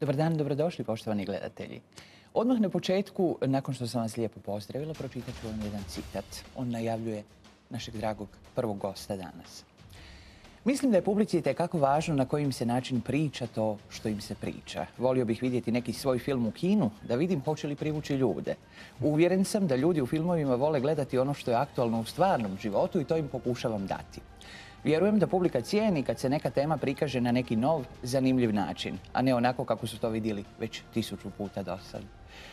Dobar dan, dobrodošli poštovani gledatelji. Odmah na početku, nakon što sam vas lijepo pozdravila, pročitat ću vam jedan citat. On najavljuje našeg dragog prvog gosta danas. Mislim da je publici itekako važno na kojim se način priča to što im se priča. Volio bih vidjeti neki svoj film u kinu, da vidim hoće li privući ljude. Uvjeren sam da ljudi u filmovima vole gledati ono što je aktualno u stvarnom životu i to im pokušavam dati. Vjerujem da publika cijeni kad se neka tema prikaže na neki nov, zanimljiv način, a ne onako kako su to vidjeli već 1000 puta do sad.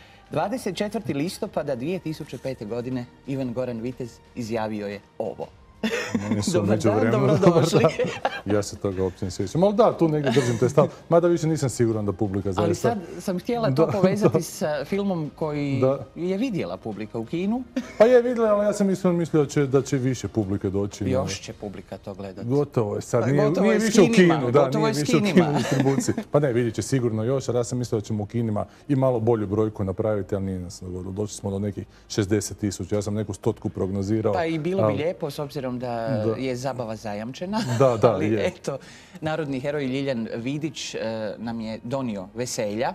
24. listopada 2005. godine Ivan Goran Vitez izjavio je ovo. Dobar dan, dobrodošli. Ja se toga uopće ne sjećam. Ali da, tu negdje držim taj stav. Mada više nisam siguran da publika zaista... Ali sad sam htjela to povezati sa filmom koji je vidjela publika u kinu. Pa je vidjela, ali ja sam mislio da će više publike doći. Još će publika to gledati. Gotovo je sad. Nije više u kinu. Nije više u kinu distribuciji. Pa ne, vidjet će sigurno još. Ja sam mislio da ćemo u kinima i malo bolju brojku napraviti, ali nije nas dogodilo. Došli smo do nekih 60.000. Ja sam neku 100 prognozirao. Pa i bilo bi lijepo, s obzirom da je zabava zajamčena. Ali eto, narodni heroj Ljiljan Vidić nam je donio veselja.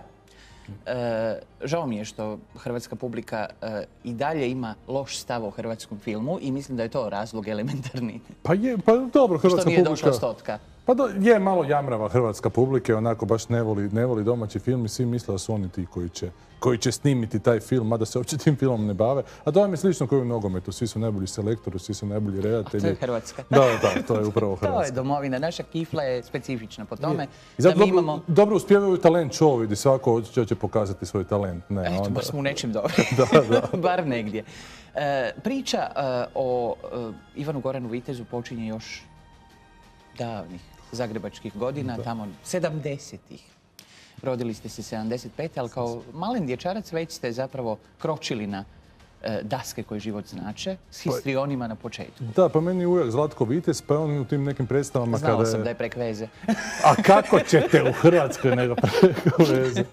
Žao mi je što hrvatska publika i dalje ima loš stav o hrvatskom filmu i mislim da je to razlog elementarni. Pa dobro, hrvatska publika... Što nije došla stotka. Pa je malo jamrava hrvatska publika, onako baš ne voli domaći film i svi misle da su oni ti koji će snimiti taj film, mada se uopće tim filmom ne bave. A to vam je slično kao i u nogometu, svi su najbolji selektori, svi su najbolji redatelji. A to je Hrvatska. Da, to je upravo Hrvatska. To je domovina, naša kifla je specifična po tome. I zato dobro uspijevaju talent show, vidi svako će pokazati svoj talent. Eto, baš smo u nečim dobri. Bar negdje. Priča o Ivanu Goranu Vitezu počinje još davnih zagrebačkih godina, tamo 70-ih. Rodili ste se 75. ali kao malen dječarac već ste zapravo kročili na daske koje život znače s histrionima na početku. Da, pa meni je ujak Zlatko Vitez, pa on u tim nekim predstavama kada je... Znala sam da je prek veze. A kako ćete u Hrvatskoj nego preko veze?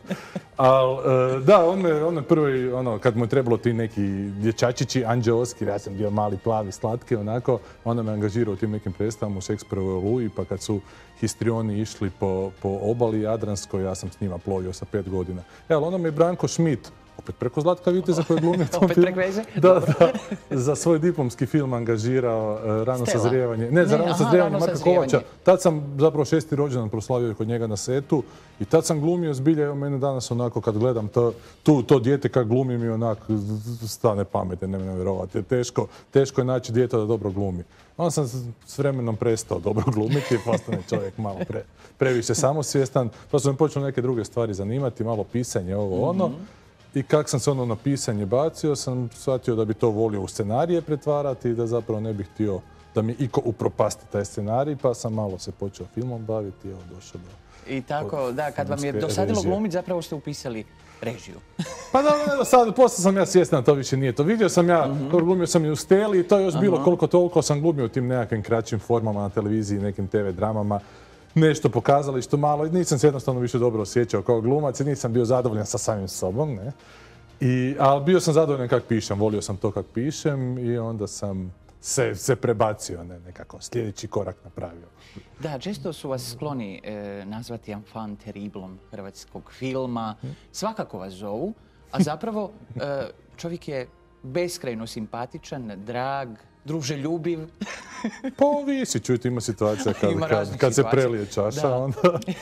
Da, on je prvi, kad mu je trebalo ti neki dječačići, anđeoski, ja sam bio mali, plavi, slatki, onako, onda me angažirao u tim nekim predstavama u Šekspirovoj Oluji, pa kad su histrioni išli po obali Jadranskoj, ja sam s njima plovio sa 5 godina. Ali onda me je Branko Schmidt, opet preko Zlatka Viteza koji je glumio tom filmu. Opet prek veze? Da, za svoj diplomski film angažirao Rano sazrijevanje. Ne, za Rano sazrijevanje Marka Kovača. Tad sam zapravo 6. rođendan proslavio kod njega na setu i tad sam glumio zbilje, evo mene danas onako kad gledam to dijete kad glumi mi onako stane pamete, ne vjerovati. Teško je naći dijete da dobro glumi. Onda sam s vremenom prestao dobro glumiti, postane čovjek malo previše samosvjestan, pa su me počeli neke druge stvari zanimati, malo pisanje, ono. I kak sam se na pisanje bacio, sam shvatio da bi to volio u scenarije pretvarati i da zapravo ne bih htio da mi iko upropasti taj scenarij, pa sam malo se počeo filmom baviti i došao do... I tako, da, kad vam je dosadilo glumiti, zapravo ste upisali režiju. Pa da, sad, poslije sam ja svjestan, to više nije to. Vidio sam ja, glumio sam i u Steli i to je još bilo koliko toliko sam glumio u tim nekakvim kraćim formama na televiziji, nekim TV dramama. Nešto pokazali što malo, nisam se jednostavno više dobro osjećao kao glumac i nisam bio zadovoljan sa samim sobom, ne. Ali bio sam zadovoljan kak pišem, volio sam to kak pišem i onda sam se prebacio, nekako sljedeći korak napravio. Da, često su vas skloni nazvati enfant terriblom hrvatskog filma, svakako vas zovu, a zapravo čovjek je beskrajno simpatičan, drag, druželjubiv. Pa ovisi, čujte, ima situacija kad se prelije čaša, onda...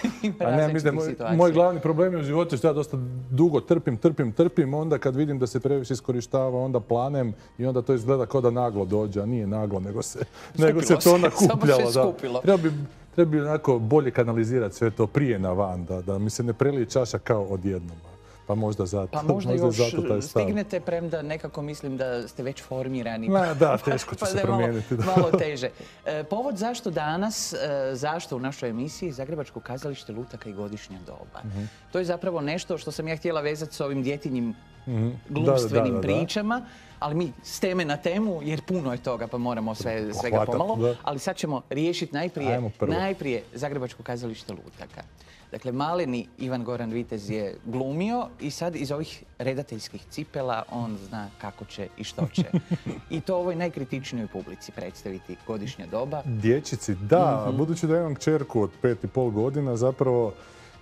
Moj glavni problem je u životu što ja dosta dugo trpim, onda kad vidim da se previše iskorištava, onda planem i onda to izgleda kao da naglo dođe, a nije naglo, nego se to nakupljalo. Treba bi onako bolje kanalizirati sve to prije na van, da mi se ne prelije čaša kao odjednom. Pa možda zato. Pa možda još stignete, premda nekako mislim da ste već formirani. Da, teško će se promijeniti. Malo teže. Povod zašto danas, zašto u našoj emisiji Zagrebačko kazalište lutaka i godišnja doba. To je zapravo nešto što sam ja htjela vezati s ovim djetinjim glumstvenim pričama, ali mi s teme na temu, jer puno je toga pa moramo svega pomalo, ali sad ćemo riješiti najprije Zagrebačko kazalište lutaka. Dakle, maleni Ivan Goran Vitez je glumio i sad iz ovih redateljskih cipela on zna kako će i što će. I to ovoj najkritičnijoj publici predstaviti godišnja doba. Dječici, da. Budući da imam kćerku od 5,5 godina, zapravo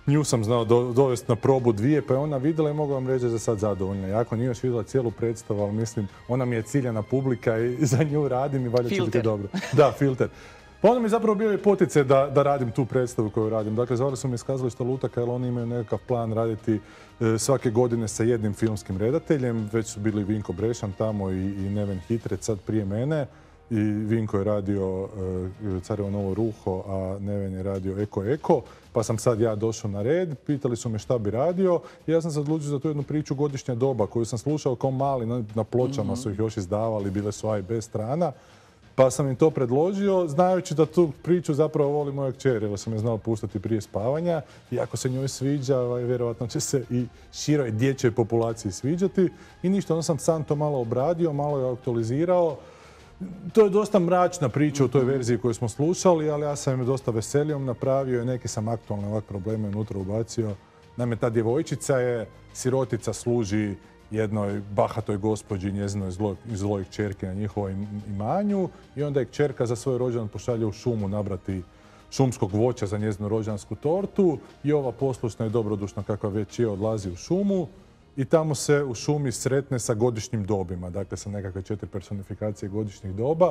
Nju sam znao dovesti na probu 2, pa je ona vidjela i mogu vam reći da je sad zadovoljna. Jako nije još vidjela cijelu predstavu, ali mislim, ona mi je ciljana publika i za nju radim i valjda će biti dobro. Da, filter. Pa onda mi je zapravo bio i poticaj da radim tu predstavu koju radim. Dakle, zvali su me iz Kazališta Lutaka jer oni imaju nekakav plan raditi svake godine sa jednim filmskim redateljem. Već su bili Vinko Brešan tamo i Neven Hitrec sad prije mene. I Vinko je radio Carevo Novo Ruho, a Neven je radio Eko. Pa sam sad ja došao na red, pitali su me šta bi radio i ja sam se odlučio za tu jednu priču Godišnja doba koju sam slušao kao mali, na pločama su ih još izdavali, bile su A i B strana. Pa sam im to predložio, znajući da tu priču zapravo voli moja kćer, jer sam je znao puštati prije spavanja. I ako se njoj sviđa, vjerojatno će se i široj dječjoj populaciji sviđati. I ništa, onda sam to malo obradio, malo je aktualizirao. To je dosta mračna priča u toj verziji koju smo slušali, ali ja sam je dosta veselijom napravio i neke sam aktualne ovak probleme unutra ubacio. Naime, ta djevojčica je sirotica, služi jednoj bahatoj gospođi, njezinoj zloj kćerke na njihovom imanju i onda je kćerka za svoj rođendan pošalje u šumu nabrati šumskog voća za njezinu rođendansku tortu i ova poslušna i dobrodušna kakva već je odlazi u šumu i tamo se u šumi sretne sa godišnjim dobima, dakle sa nekakve 4 personifikacije godišnjih doba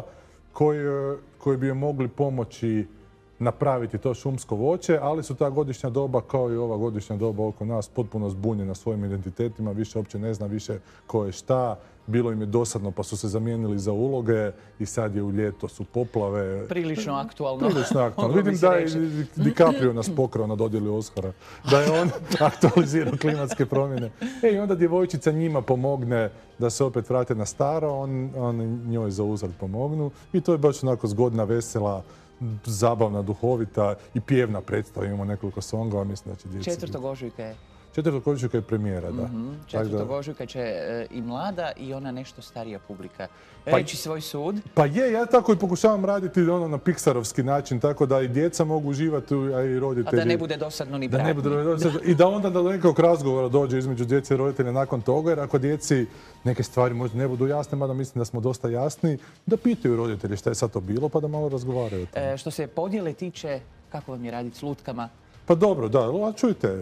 koji bi joj mogli pomoći napraviti to šumsko voće, ali su ta godišnja doba, kao i ova godišnja doba oko nas, potpuno zbunjena svojim identitetima, više uopće ne zna više ko je šta. Bilo im je dosadno pa su se zamijenili za uloge i sad je u ljeto su poplave. Prilično aktualno. Prilično aktualno. Vidim da je DiCaprio nas pokrao na dodjeli Oscara. Da je on aktualizirao klimatske promjene. I onda djevojčica njima pomogne da se opet vrate na staro, on njoj za uzvrat pomognu. I to je baš onako zgodna, vesela, zabavna, duhovita i pjevna predstava. Imamo nekoliko songova, mislim da će djeci... 4. ožujka je. 4. ožujka je premijera, da. 4. ožujka će i mlada i ona nešto starija publika reći svoj sud. Pa ja tako i pokušavam raditi na pixarovski način, tako da i djeca mogu uživati, a i roditelji. A da ne bude dosadno ni pratnje. I da onda do nekog razgovora dođe između djece i roditelja nakon toga, jer ako djeci neke stvari možda ne budu jasne, mada mislim da smo dosta jasni, da pitaju roditelji šta je sad to bilo, pa da malo razgovaraju o tome. Što se podjele tiče, kako vam je raditi s lutkama? Pa dobro, da, čujte,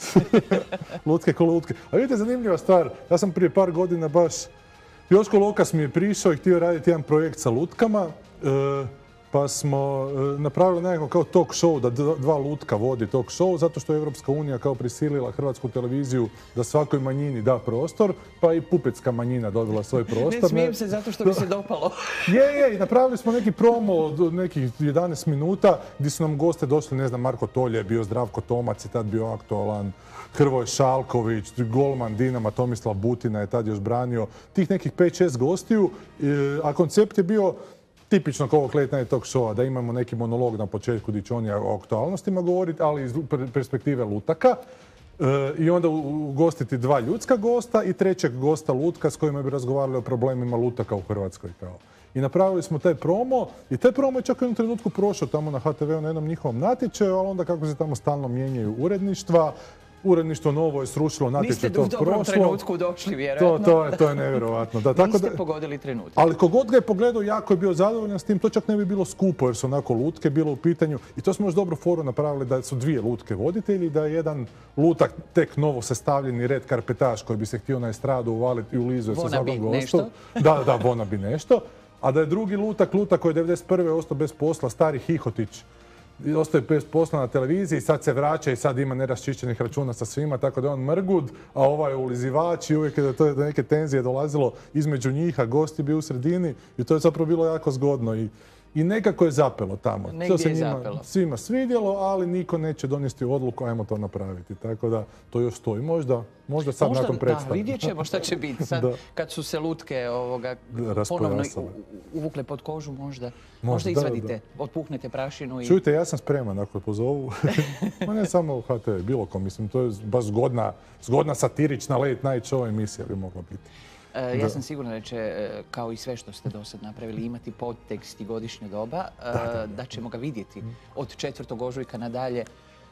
lutke ko lutke. A vidite, zanimljiva stvar, ja sam prije par godina baš, Joško Lokas mi je prišao i htio raditi jedan projekt sa lutkama, pa smo napravili nekako kao talk show, da 2 lutka vodi talk show, zato što je Evropska unija kao prisilila Hrvatsku televiziju da svakoj manjini da prostor, pa i pupetska manjina dobila svoj prostor. Ne smijem se zato što mi se dopalo. I napravili smo neki promo od nekih 11 minuta gdje su nam goste došli, ne znam, Marko Tolje je bio, Zdravko Tomac je tad bio aktualan, Hrvoje Šalković, golman Dinama, Tomislav Butina je tad još branio, tih nekih 5-6 gostiju, a koncept je bio tipično kao ovog late night talk showa, da imamo neki monolog na početku gdje će oni o aktualnostima govoriti, ali iz perspektive lutaka. I onda ugostiti 2 ljudska gosta i 3. gosta lutka s kojima bi razgovarali o problemima lutaka u Hrvatskoj. I napravili smo taj promo i taj promo je čak u jednom trenutku prošao tamo na HTV-u na jednom njihovom natječaju, ali onda kako se tamo stalno mijenjaju uredništva, uredništvo novo je srušilo, natječaj to prošlo. Niste u dobrom trenutku došli, vjerojatno. To je nevjerojatno. Niste pogodili trenutak. Ali kogod ga je pogledao, jako je bio zadovoljan s tim. To čak ne bi bilo skupo jer su onako lutke bilo u pitanju. I to smo još dobro foru napravili da su 2 lutke voditelji, da je jedan lutak tek novo sastavljeni red karpetaš koji bi se htio na estradu uvaliti i ulizuje sa svakom gostu. Da, Bona bi nešto. A da je drugi lutak koji je 1991. ostao bez posla, stari Hihotić, ostaje bez posla na televiziji, sad se vraća i sad ima neraščišćenih računa sa svima, tako da je on mrgud, a ovaj je ulizivač i uvijek je do neke tenzije dolazilo između njih, a gosti bi u sredini i to je zapravo bilo jako zgodno. I nekako je zapelo tamo. Negdje to se je zapelo. Svima svidjelo, ali niko neće donijeti odluku, ajmo to napraviti. Tako da to još stoji. Možda sad nakon predstave. Da, vidjet ćemo šta će biti. Sad kad su se lutke ponovno uvukle pod kožu, možda izvadite, otpuhnete prašinu. Čujte, ja sam spreman ako pozovu. Ne samo u HTV, bilo ko. Mislim, to je baš zgodna satirična late night show emisija bi mogla biti. Ja sam sigurna da će, kao i sve što ste do sad napravili, imati podtekst i godišnja doba, da ćemo ga vidjeti od 4. ožujka nadalje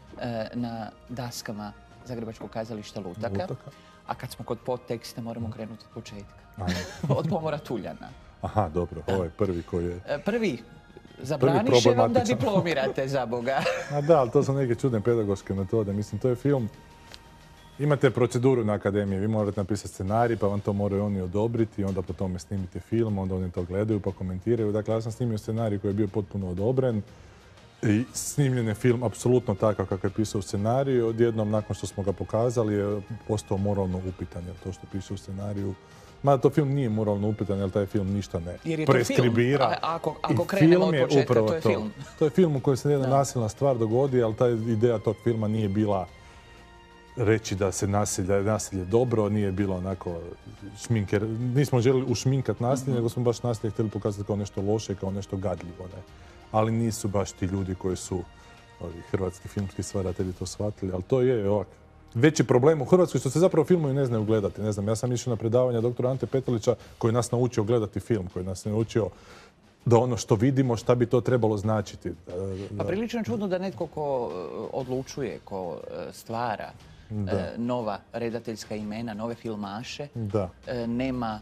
na daskama Zagrebačkog kazališta Lutaka. A kad smo kod podteksta, moramo krenuti od početka. Od Pomora Tuljana. Aha, dobro. Ovo je prvi koji je... Prvi Zabraniše vam da diplomirate, za Boga. A da, ali to su neke čudne pedagoške metode. Mislim, to je film. Imate proceduru na akademiji, vi morate napisati scenarij, pa vam to moraju oni odobriti, onda po tome snimite film, onda oni to gledaju pa komentiraju. Dakle, ja sam snimio scenarij koji je bio potpuno odobren i snimljen je film apsolutno takav kako je pisao u scenariju. Odjednom, nakon što smo ga pokazali, je postao moralno upitan, jer to što piše u scenariju. Mada to film nije moralno upitan, jer taj film ništa ne preskribira. Ako krenemo od početka, to je film. To je film u kojem se jedna nasilna stvar dogodi, ali ta ideja tog filma nije bila reći da se nasilje dobro, nije bilo onako šminker. Nismo željeli ušminkati nasilje, nego smo baš nasilje htjeli pokazati kao nešto loše, kao nešto gadljivo. Ne? Ali nisu baš ti ljudi koji su hrvatski filmski stvaratelji to shvatili, ali to je ovak. Veći problem u Hrvatskoj što se zapravo filmovi ne znaju gledati. Ne znam, ja sam išao na predavanje doktora Ante Petelića koji nas naučio gledati film, koji nas naučio da ono što vidimo, šta bi to trebalo značiti. Pa prilično čudno da netko ko odlučuje, ko stvara nova redateljska imena, nove filmaše, nema...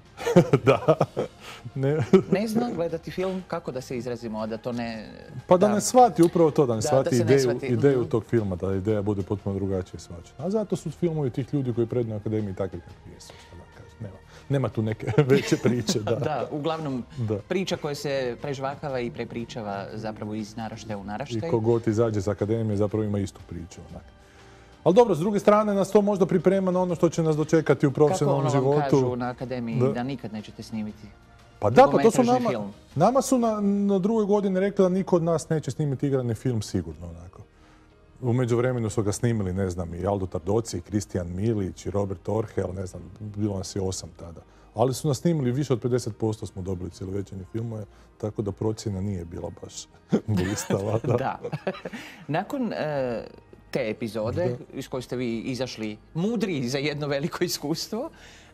Ne zna gledati film, kako da se izrazimo, a da to ne... Pa da ne shvati upravo to, da ne shvati ideju tog filma, da ideja bude potpuno drugačije shvaćena. A zato su filmovi tih ljudi koji predaju akademiji takvi kakvi jesu. Nema tu neke veće priče. Da, uglavnom priča koja se prežvakava i prepričava zapravo iz naraštaja u naraštaj. I kogod izađe iz akademije zapravo ima istu priču. Ali dobro, s druge strane nas to možda priprema na ono što će nas dočekati u profesionalnom životu. Kako ono vam kažu na akademiji da nikad nećete snimiti? Pa da, pa to su nama su na drugoj godini rekli da niko od nas neće snimiti igrani film sigurno. U međuvremenu su ga snimili, ne znam, i Aldo Tardoci, i Kristijan Milić, i Robert Orhel, ne znam, bilo nas je 8 tada. Ali su nas snimili više od 50% smo dobili cjelovečernje filmove, tako da procjena nije bila baš blistava. Da. Nakon te epizode iz koje ste vi izašli mudri za jedno veliko iskustvo,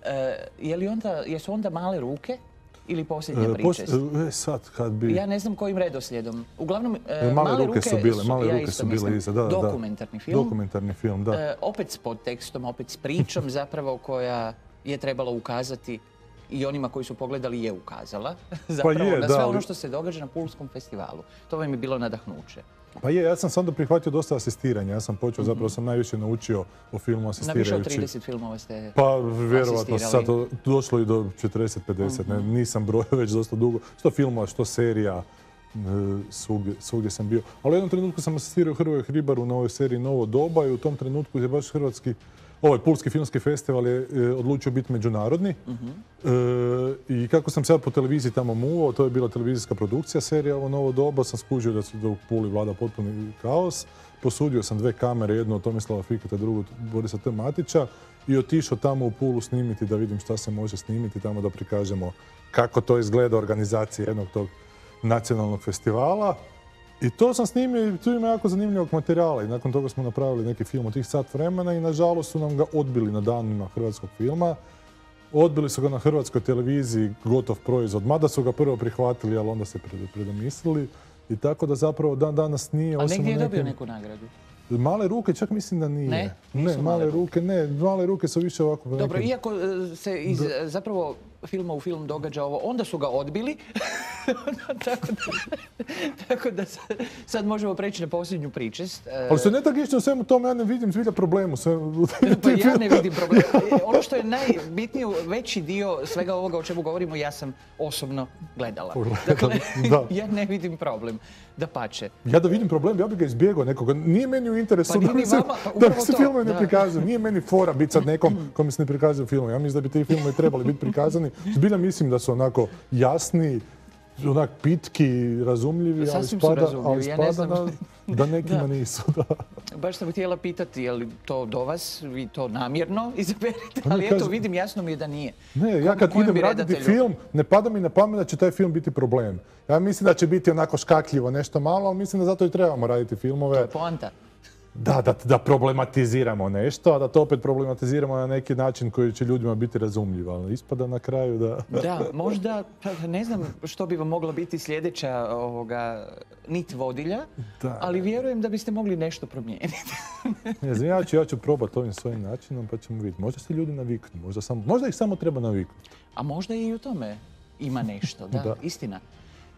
jesu onda Male ruke ili posljednja pričest? Sad kad bi... Ja ne znam kojim redoslijedom. Uglavnom, Male ruke su bile iza. Dokumentarni film. Dokumentarni film, da. Opet s podtekstom, opet s pričom zapravo koja je trebalo ukazati i onima koji su pogledali je ukazala zapravo na sve ono što se događa na Pulskom festivalu. To vam je bilo nadahnuće. Pa ja sam onda prihvatio dosta asistiranja. Ja sam počeo, zapravo sam najviše naučio o filmu asistirajući. Na više od 30 filmova ste asistirali? Pa vjerovatno sad došlo i do 40-50. Nisam brojio već dosta dugo. Što filmova, što serija, svugdje sam bio. Ali u jednom trenutku sam asistirao Hrvoju Hribaru na ovoj seriji Novo doba i u tom trenutku je baš ovaj Pulski filmski festival je odlučio biti međunarodni. I kako sam sad po televiziji tamo muvao, to je bila televizijska produkcija serija ovo Novo doba, sam skužio da u Puli vlada potpuni kaos. Posudio sam 2 kamere, jednu od Tomislava Fiketa, drugu od Borisa T. Matića i otišao tamo u Pulu snimiti da vidim šta se može snimiti tamo, da prikažemo kako to izgleda organizacija jednog tog nacionalnog festivala. I to sam snimio i tu ima jako zanimljivog materijala i nakon toga smo napravili neki film od tih sat vremena i nažalost su nam ga odbili na danima hrvatskog filma. Odbili su ga na hrvatskoj televiziji, gotov proizvod, mada su ga prvo prihvatili, ali onda se predomislili. I tako da zapravo dan danas nije... A negdje je dobio neku nagradu? Male ruke čak mislim da nije. Ne, male ruke su više ovako... Dobro, iako se iz zapravo filma u film događa ovo, onda su ga odbili. Tako da sad možemo preći na posljednju pričest. Ali se netragično u svemu tome, ja ne vidim zbilja problemu. Pa ja ne vidim problemu. Ono što je najbitnije, veći dio svega ovoga o čemu govorimo, ja sam osobno gledala. Dakle, ja ne vidim problem. Dapače. Ja da vidim problem, ja bih ga izbjegao nekoga. Nije meni u interesu da mi se filmovi ne prikazuju. Nije meni fora biti sad nekom kome se ne prikazuju filmovi. Ja mislim da bi ti filmovi trebali biti prikazani. Zbilja mislim da su onako jasni, onak pitki, razumljivi, ali spada da nekima nisu. Baš sam htjela pitati, je li to do vas, vi to namjerno izaberete, ali eto vidim, jasno mi je da nije. Ne, ja kad idem raditi film, ne pada mi na pamet da će taj film biti problem. Ja mislim da će biti onako škakljivo nešto malo, ali mislim da zato i trebamo raditi filmove. To je poanta. Da problematiziramo nešto, a da to opet problematiziramo na neki način koji će ljudima biti razumljiv, ali ispada na kraju da... Da, možda, ne znam što bi vam mogla biti sljedeća nit vodilja, ali vjerujem da biste mogli nešto promijeniti. Ne znam, ja ću probati ovim svojim načinom pa ćemo vidjeti. Možda se ljudi naviknu, možda ih samo treba naviknuti. A možda i u tome ima nešto, da, istina.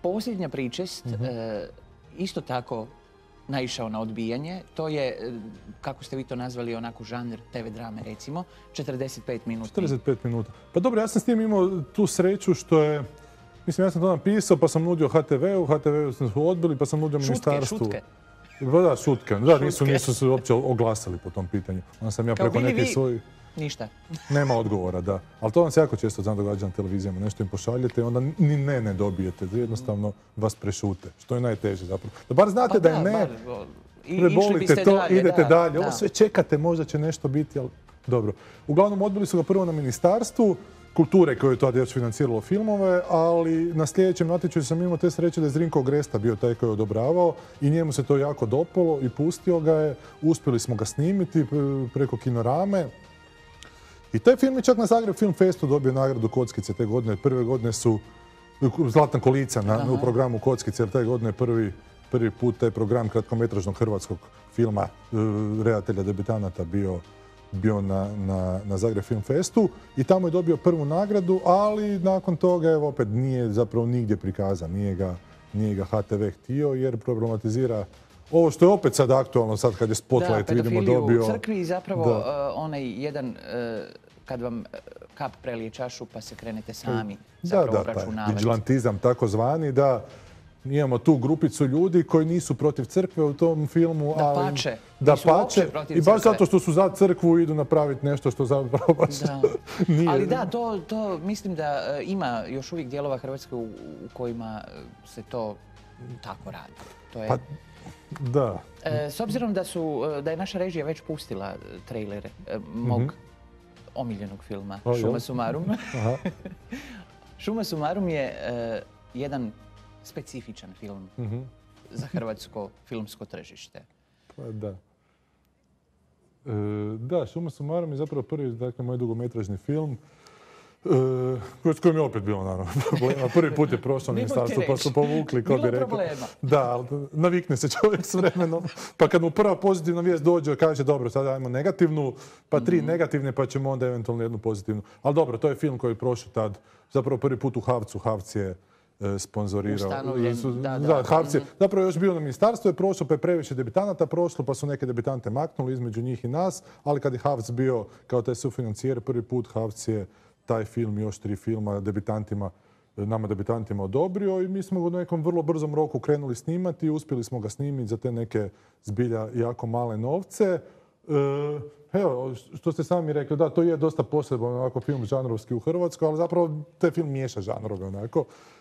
posljednja pričest isto tako naišao na odbijanje. To je, kako ste vi to nazvali, onako žanr TV drame, recimo, 45 minuta. 45 minuta. Pa dobro, ja sam s tim imao tu sreću što je, mislim, ja sam to napisao, pa sam nudio HTV-u, HTV-u sam odbili, pa sam nudio ministarstvu. Šutke. Da, šutke. Da, nisu se uopće oglasili po tom pitanju. Onda sam ja preko nekih svojih... Ništa. Nema odgovora, da. Ali to vam se jako često događa na televizijama. Nešto im pošaljete i onda ni ne dobijete. Jednostavno vas prešute. Što je najteže zapravo. Da bar znate da je ne, prebolite to, idete dalje. Ovo sve čekate, možda će nešto biti, ali dobro. Uglavnom, odbili su ga prvo na Ministarstvu kulture koje je tada još financiralo filmove, ali na sljedećem natječaju sam imao te sreće da je Zrinko Gresta bio taj koji je odobravao i njemu se to jako dopalo i pustio ga je. Uspjeli smo ga snimiti preko Kinorame. I taj film je čak na Zagreb Film Festu dobio nagradu Kockice te godine. Prve godine su Zlatna kolica u programu Kockice, jer taj godine je prvi put taj program kratkometražnog hrvatskog filma redatelja debitanata bio na Zagreb Film Festu i tamo je dobio prvu nagradu, ali nakon toga evo opet nije zapravo nigdje prikazan, nije ga HTV htio jer problematizira ovo što je opet sad aktualno, sad kad je Spotlight vidimo dobio... Da, u crkvi zapravo onaj jedan, kad vam kap prelije čašu pa se krenete sami zapravo obračunavati. Vigilantizam takozvani, da. Imamo tu grupicu ljudi koji nisu protiv crkve u tom filmu, ali... Da pače. I baš zato što su za crkvu idu napraviti nešto što zapravo baš nije... Ali da, to mislim da ima još uvijek dijelova Hrvatske u kojima se to tako radi. To je... Da. S obzirom da je naša režija već pustila trejlere mog omiljenog filma Šuma sumarum. Šuma sumarum je jedan specifičan film za hrvatsko filmsko tržište. Pa da. Da, Šuma sumarum je zapravo prvi, dakle, moj dugometražni film. S kojim je opet bilo, naravno, problema. Prvi put je prošlo ministarstvo, pa su povukli, ko bi rekao. Da, ali navikne se čovjek s vremenom. Pa kad mu prva pozitivna vijest dođe, kaže, dobro, sada dajmo negativnu, pa 3 negativne, pa ćemo onda eventualno jednu pozitivnu. Ali dobro, to je film koji je prošao tad, zapravo prvi put u Havcu. Havc je sponzorirao. Da, Havc je zapravo još bio na ministarstvu, je prošlo, pa je previše debitanata prošlo, pa su neke debitante maknuli između njih i nas, ali kad je Havc bio kao taj sufinancijer, prvi put Havc je taj film i još 3 filma nama debitantima odobrio i mi smo ga u nekom vrlo brzom roku krenuli snimati i uspjeli smo ga snimiti za te neke zbilja jako male novce. Evo, što ste sami rekli, da, to je dosta poseban onako film žanrovski u Hrvatskoj, ali zapravo taj film miješa žanrove onako.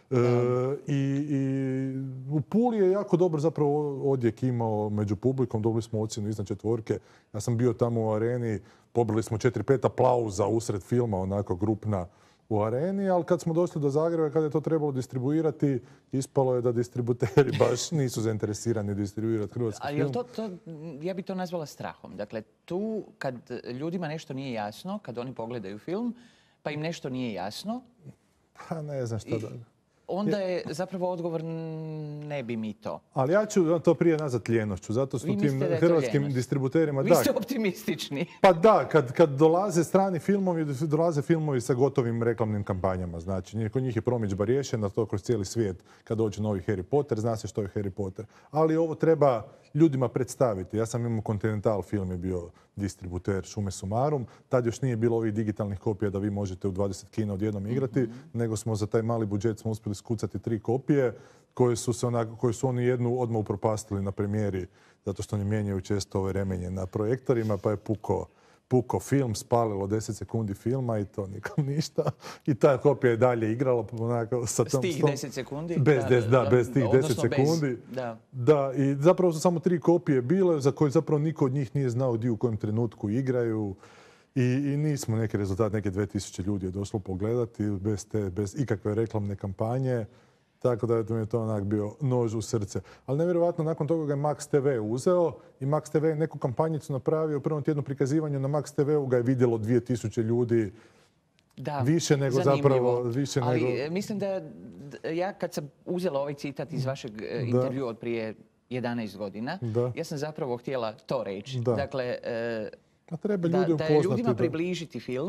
I u Puli je jako dobro zapravo odjek imao među publikom, dobili smo ocjenu iznad 4. Ja sam bio tamo u areni, pobili smo 4-5 aplauza usred filma, onako grupna u areni, ali kad smo došli do Zagreba, kad je to trebalo distribuirati, ispalo je da distributeri baš nisu zainteresirani distribuirati hrvatski film. Ja bi to nazvala strahom. Dakle, tu kad ljudima nešto nije jasno, kad oni pogledaju film, pa im nešto nije jasno... Pa ne znam što da... Onda je zapravo odgovor ne bi mi to. Ali ja ću to prije nazvat ljenošću. Zato što tim hrvatskim distributerima... Vi ste optimistični. Pa da, kad dolaze strani filmovi, dolaze filmovi sa gotovim reklamnim kampanjama. Znači, kod njih je promidžba riješena, to kroz cijeli svijet. Kad dođe novi Harry Potter, zna se što je Harry Potter. Ali ovo treba ljudima predstaviti. Ja sam imao Continental film, je bio distributer Šume sumarum. Tad još nije bilo ovih digitalnih kopija da vi možete u 20 kina odjednom igrati, nego smo za taj mali budžet smo uspjeli skucati 3 kopije koje su oni jednu odmah upropastili na premijeri, zato što oni mijenjaju često ove remenje na projektorima, pa je puko film, spalilo 10 sekundi filma i to nikom ništa. I ta kopija je dalje igrala. S tih 10 sekundi? Bez tih 10 sekundi. Da, i zapravo su samo 3 kopije bile za koje zapravo niko od njih nije znao gdje u kojem trenutku igraju. I nismo neki rezultat, neke 2000 ljudi je došlo pogledati bez ikakve reklamne kampanje. Tako da mi je to onak bio nož u srce. Ali nevjerojatno, nakon toga ga je Max TV uzeo i Max TV je neku kampanjicu napravio. U prvom tjednu prikazivanja na Max TV-u ga je vidjelo 2000 ljudi. Da, više nego zapravo... Ali mislim da ja kad sam uzela ovaj citat iz vašeg intervjua od prije 11 godina, ja sam zapravo htjela to reći. Dakle, treba ljudi da je ljudima približiti film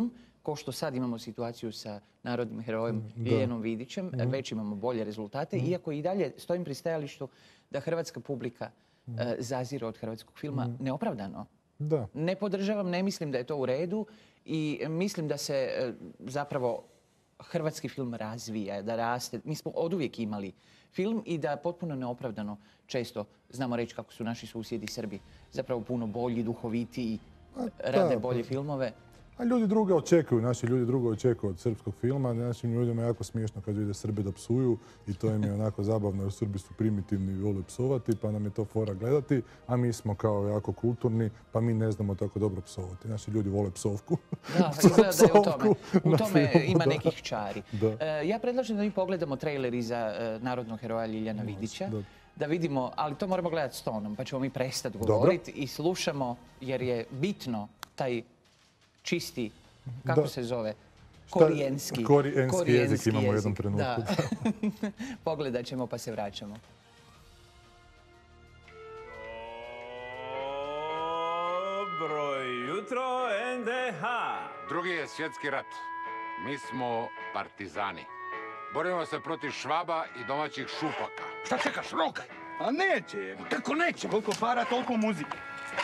ko što sad imamo situaciju sa narodnim herojem Ljiljanom Vidićem, već imamo bolje rezultate, iako i dalje stojim pri stajalištu da hrvatska publika zazire od hrvatskog filma neopravdano. Da. Ne podržavam, ne mislim da je to u redu i mislim da se zapravo hrvatski film razvija, da raste. Mi smo oduvijek imali film i da potpuno neopravdano često znamo reći kako su naši susjedi Srbi zapravo puno bolji, duhovitiji, rade bolje filmove. A ljudi druge očekuju, naši ljudi druge očekuju od srpskog filma. Našim ljudima je jako smiješno kad vide Srbi da psuju i to im je onako zabavno jer Srbi su primitivni i vole psovati pa nam je to fora gledati, a mi smo kao jako kulturni pa mi ne znamo tako dobro psovati. Naši ljudi vole psovku. Da, izgleda da je u tome ima nekih čari. Ja predlažem da mi pogledamo trailer iza narodnog heroja Ljiljana Vidića. Da vidimo, ali to moramo gledati s tonom, pa ćemo mi prestati govoriti i slušamo jer je bitno taj čisti, kako se zove, korijenski jezik imamo u jednom trenutku. Pogledat ćemo pa se vraćamo. Dobro jutro, NDH! Drugi je svjetski rat. Mi smo partizani. Borimo se protiv Švaba i domaćih šupaka. Šta čekaš, rokaj? A neće. Kako neće? Koliko para, toliko muzike.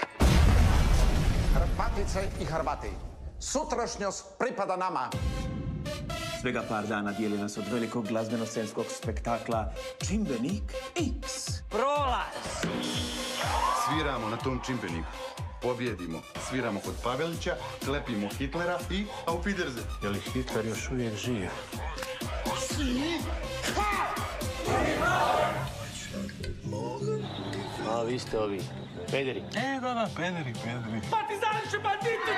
Hrvatice i Hrvati, sutrašnjost pripada nama. Svega par dana dijeli nas od velikog glazbeno-scenskog spektakla Čimbenik X. Prolaz! Sviramo na tom čimbeniku. Pobjedimo. Sviramo kod Pavelića, klepimo Hitlera i auf Wiedersehen. Je li Hitler još uvijek živ? A vi ste ovi pederi. Da, pederi. Partizani će banditi!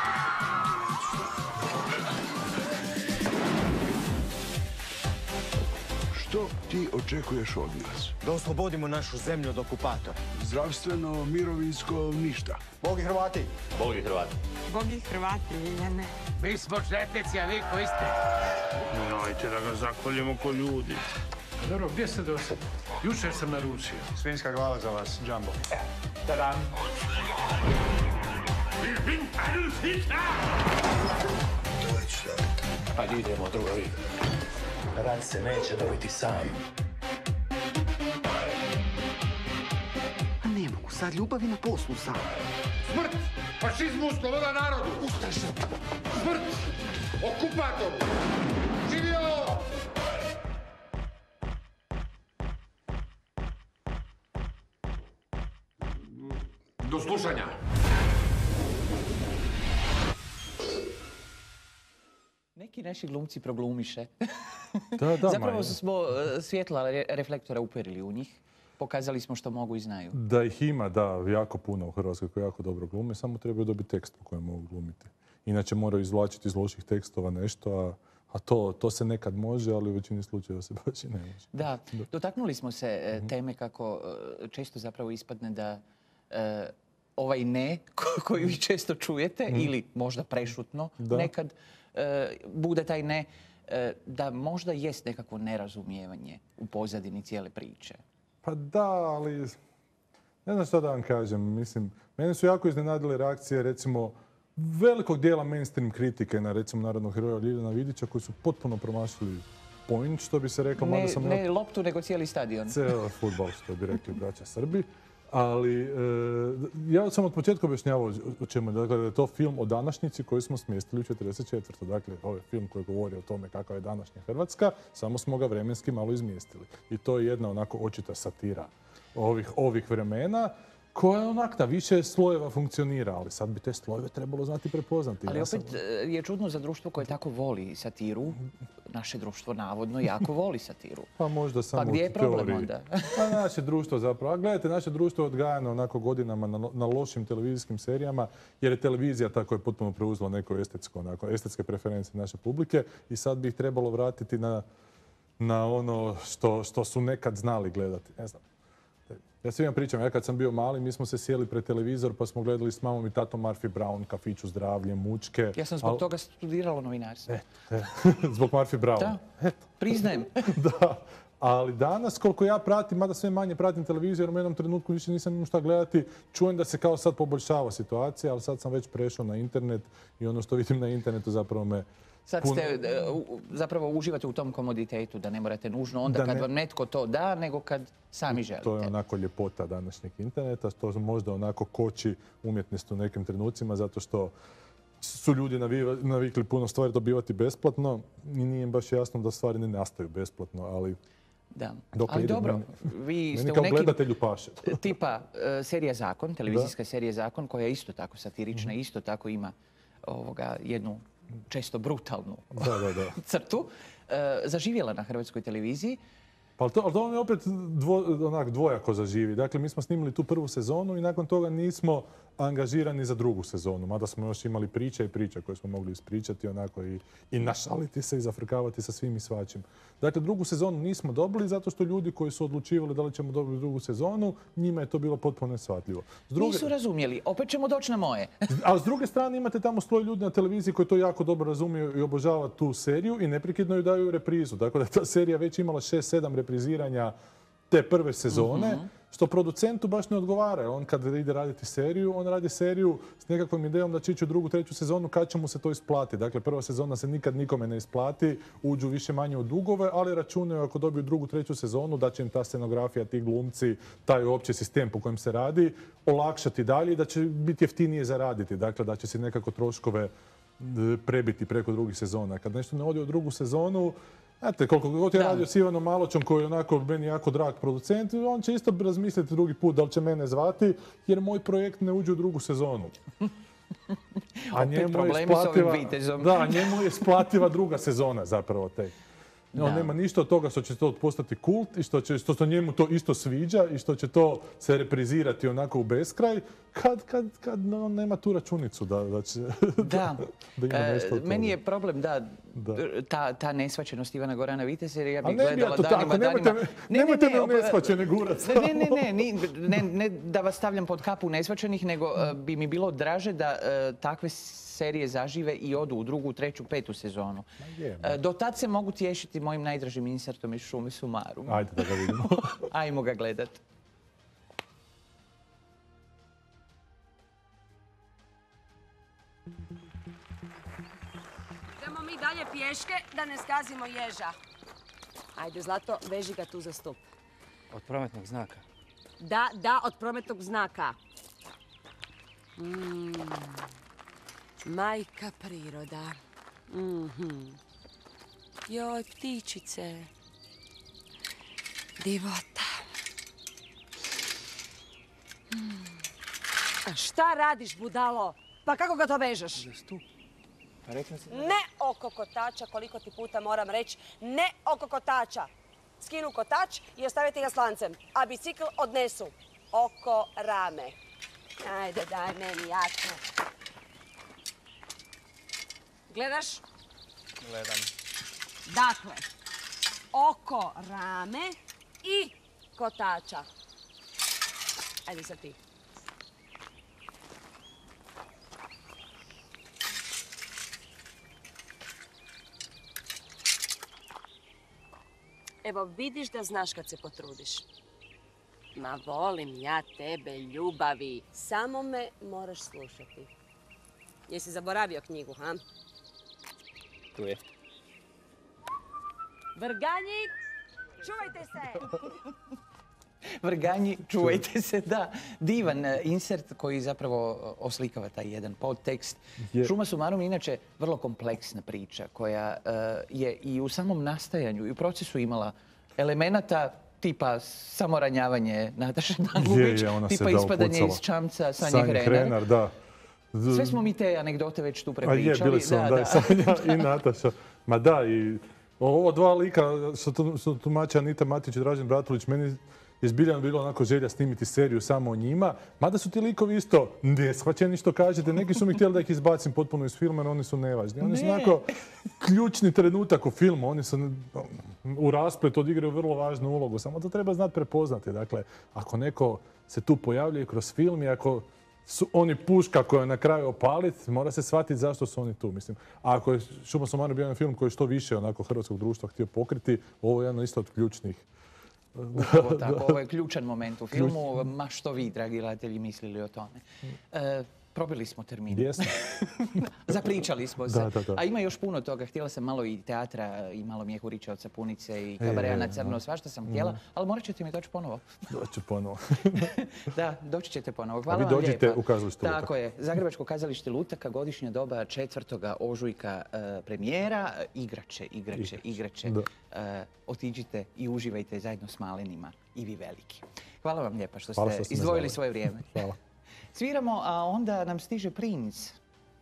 Što ti očekuješ od nas? Da oslobodimo našu zemlju od okupatora. Zdravstveno, mirovinsko, ništa. Bog i Hrvati. Bog i Hrvati. Bog i Hrvati, Ljiljane. Mi smo četnici, a vi koji ste? Nemojte da ga zakoljemo ko ljudi. Dobro, gdje ste dosad? Jučer sam naručio. Svinjska glava za vas, Džambo. Tadam. Hajde idemo, drugovi. Rat se neće dobiti sam. A ne mogu sad ljubavi na poslu sam. Smrt! Fašizmu, sloboda narodu! Ustaše! Smrt! Okupatoru! Živio! Do slušanja! Neki naši glumci proglumiše. Zapravo smo svjetla reflektora uperili u njih. Pokazali smo što mogu i znaju. Da ih ima, jako puno u Hrvatskoj koji jako dobro glume, samo trebaju dobiti tekst po kojem mogu glumiti. Inače moraju izvlačiti iz loših tekstova nešto, a to se nekad može, ali u većini slučajeva se baš i ne može. Da, dotaknuli smo se teme kako često zapravo ispadne da ovaj ne koju vi često čujete ili možda prešutno nekad bude taj ne, da možda jest nekakvo nerazumijevanje u pozadini cijele priče. Pa da, ali ne znam što da vam kažem. Mislim, mene su jako iznenadile reakcije, recimo, velikog dijela mainstream kritike na, recimo, narodnog heroja Ljiljana Vidića koji su potpuno promašili point, što bi se reklo. Ne loptu, nego cijeli stadion. Cijeli fudbal, što bi rekli braća Srbi. Ali ja sam od početka objašnjavao o čemu je. Dakle, da je to film o današnjici koji smo smjestili u 1944. Dakle, ovo je film koji govori o tome kakva je današnja Hrvatska, samo smo ga vremenski malo izmjestili. I to je jedna onako očita satira ovih vremena koja onak na više slojeva funkcionira, ali sad bi te slojeve trebalo znati prepoznati. Ali opet je čudno za društvo koje tako voli satiru. Naše društvo navodno jako voli satiru. Pa možda samo u teoriji. Pa gdje je problem onda? Pa naše društvo zapravo. A gledajte, naše društvo je odgajano onako godinama na lošim televizijskim serijama, jer je televizija ta koja je potpuno preuzela neko estetske preferencije naše publike i sad bi ih trebalo vratiti na ono što su nekad znali gledati. Ne znam. Ja svima pričam, ja kad sam bio mali, mi smo se sjeli pred televizor pa smo gledali s mamom i tatom Murphy Brown, Kafiću zdravlje, Mučke. Ja sam zbog toga studirala novinarstvo. Zbog Murphy Brown. Da, priznajem. Da, Ali danas, koliko ja pratim, mada sve manje pratim televiziju, jer u jednom trenutku više nisam imao šta gledati, čujem da se kao sad poboljšava situacija, ali sad sam već prešao na internet i ono što vidim na internetu zapravo me... Sad ste, zapravo uživate u tom komoditetu, da ne morate nužno onda kad vam netko to da, nego kad sami želite. To je onako ljepota današnjeg interneta, to možda onako koči umjetnost u nekim trenucima, zato što su ljudi navikli puno stvari dobivati besplatno i nije im baš jasno da stvari ne nastaju besplatno, ali... Da, ali dobro, vi ste u nekim tipa serija Zakon, televizijska serija Zakon, koja je isto tako satirična, isto tako ima jednu često brutalnu crtu, zaživjela na hrvatskoj televiziji. Ali to je opet dvojako zaživi. Dakle, mi smo snimili tu prvu sezonu i nakon toga nismo angažirani za drugu sezonu. Mada smo još imali priče i priče koje smo mogli ispričati onako i našaliti se i zafrkavati sa svim i svačim. Dakle, drugu sezonu nismo dobili zato što ljudi koji su odlučivali da li ćemo dobiti drugu sezonu, njima je to bilo potpuno neshvatljivo. Nisu razumjeli. Opet ćemo doći na moje. A s druge strane imate tamo sloj ljudi na televiziji koji to jako dobro razumiju i obožava tu seriju i neprekidno ju daju reprizu. Tako da ta serija već imala 6-7 repriziranja te prve sezone, što producentu baš ne odgovara. On kad ide raditi seriju, on radi seriju s nekakvom idejom da će ići u drugu, treću sezonu, kad će mu se to isplati. Dakle, prva sezona se nikad nikome ne isplati, uđu više manje u dugove, ali računaju ako dobiju drugu, treću sezonu, da će im ta scenografija, ti glumci, taj opći sistem po kojem se radi, olakšati dalje i da će biti jeftinije zaraditi. Dakle, da će si nekako troškove prebiti preko drugih sezona. Kad nešto ne ode u drugu sezonu, znate, koliko god je radio s Ivanom Maločom, koji je onako meni jako drag producent, on će isto razmisliti drugi put da li će mene zvati, jer moj projekt ne uđe u drugu sezonu. Opet problemi s ovim vitezom. Da, njemu je isplativa druga sezona zapravo tek. On nema ništa od toga što će to postati kult i što njemu to isto sviđa i što će to se reprizirati onako u beskraj, kad on nema tu računicu da će da ima nešto od toga. Meni je problem ta neshvaćenost Ivana Gorana Viteza, jer ja bih gledala danima. Nemojte me neshvaćene gurat. Ne da vas stavljam pod kapu neshvaćenih, nego bi mi bilo draže da takve serije zažive i odu u drugu, treću, petu sezonu. Do tad se mogu tješiti mojim najdražim insertom iz Šume sumarum. Ajde da ga vidimo. Ajmo ga gledat. Idemo mi dalje pješke da ne skazimo ježa. Ajde, Zlato, veži ga tu za stup. Od prometnog znaka? Da, od prometnog znaka. Majka priroda. Joj, ptičice. Divota. A šta radiš, budalo? Pa kako ga to vežeš? Za stup. Pa rekla si... Ne oko kotača, koliko ti puta moram reći. Ne oko kotača. Skinu kotač i ostaviti ga s lancem. A bicikl odnesu. Oko rame. Ajde, daj meni jasno. Gledaš? Gledam. Dakle, oko rame i kotača. Ajde sad ti. Evo, vidiš da znaš kad se potrudiš. Ma volim ja tebe, ljubavi. Samo me moraš slušati. Jesi zaboravio knjigu, ha? Tu je. Vrganji, čuvajte se! Vrganji, čuvajte se, da. Divan insert koji zapravo oslikava taj jedan podtekst. Šuma sumarum je inače vrlo kompleksna priča koja je i u samom nastajanju i u procesu imala elemenata tipa samoranjavanje Nataše Dangubić, tipa ispadanje iz čamca Sanje Hrenar. Da. Sve smo mi te anegdote već tu prepričali. Bili su da, Sanja i Nataša. Ma da, i ovo dva lika što tumače Anita Matić i Dražen Bratulić, meni je zbilja bilo onako želja snimiti seriju samo o njima. Mada su ti likovi isto neshvaćeni što kažete. Neki su mi htjeli da ih izbacim potpuno iz filma, jer oni su nevažni. Oni su onako ključni trenutak u filmu. Oni su u raspletu odigraju vrlo važnu ulogu. Samo to treba znati prepoznati. Dakle, ako neko se tu pojavljuje kroz film i ako su oni puška koja na kraju opaliti, mora se shvatiti zašto su oni tu. Mislim, a ako je Šupa Somara bio jedan film koji je što više onako hrvatskog društva htio pokriti, ovo je jedno isto od ključnih. Upravo tako, ovo je ključan moment u filmu, ma što vi, dragi gledatelji, mislili o tome. Probili smo termin. Jesmo. Zapričali smo se. Da. A ima još puno toga. Htjela sam malo i teatra, i malo Mjehurića od sapunice, i Kabareja na crno, svašta sam htjela, ali morat ćete mi doći ponovo. Doću ponovo. Da, doći ćete ponovo. Hvala vam lijepa. A vi dođite lijepa. u kazalište Lutaka. Tako je. Zagrebačko kazalište Lutaka, godišnja doba 4. ožujka premijera. Igrače. Otiđite i uživajte zajedno s malenima i vi veliki. Hvala vam lijepa što ste izdvojili svoje vrijeme. Hvala. Sviramo, a onda nam stiže Prince.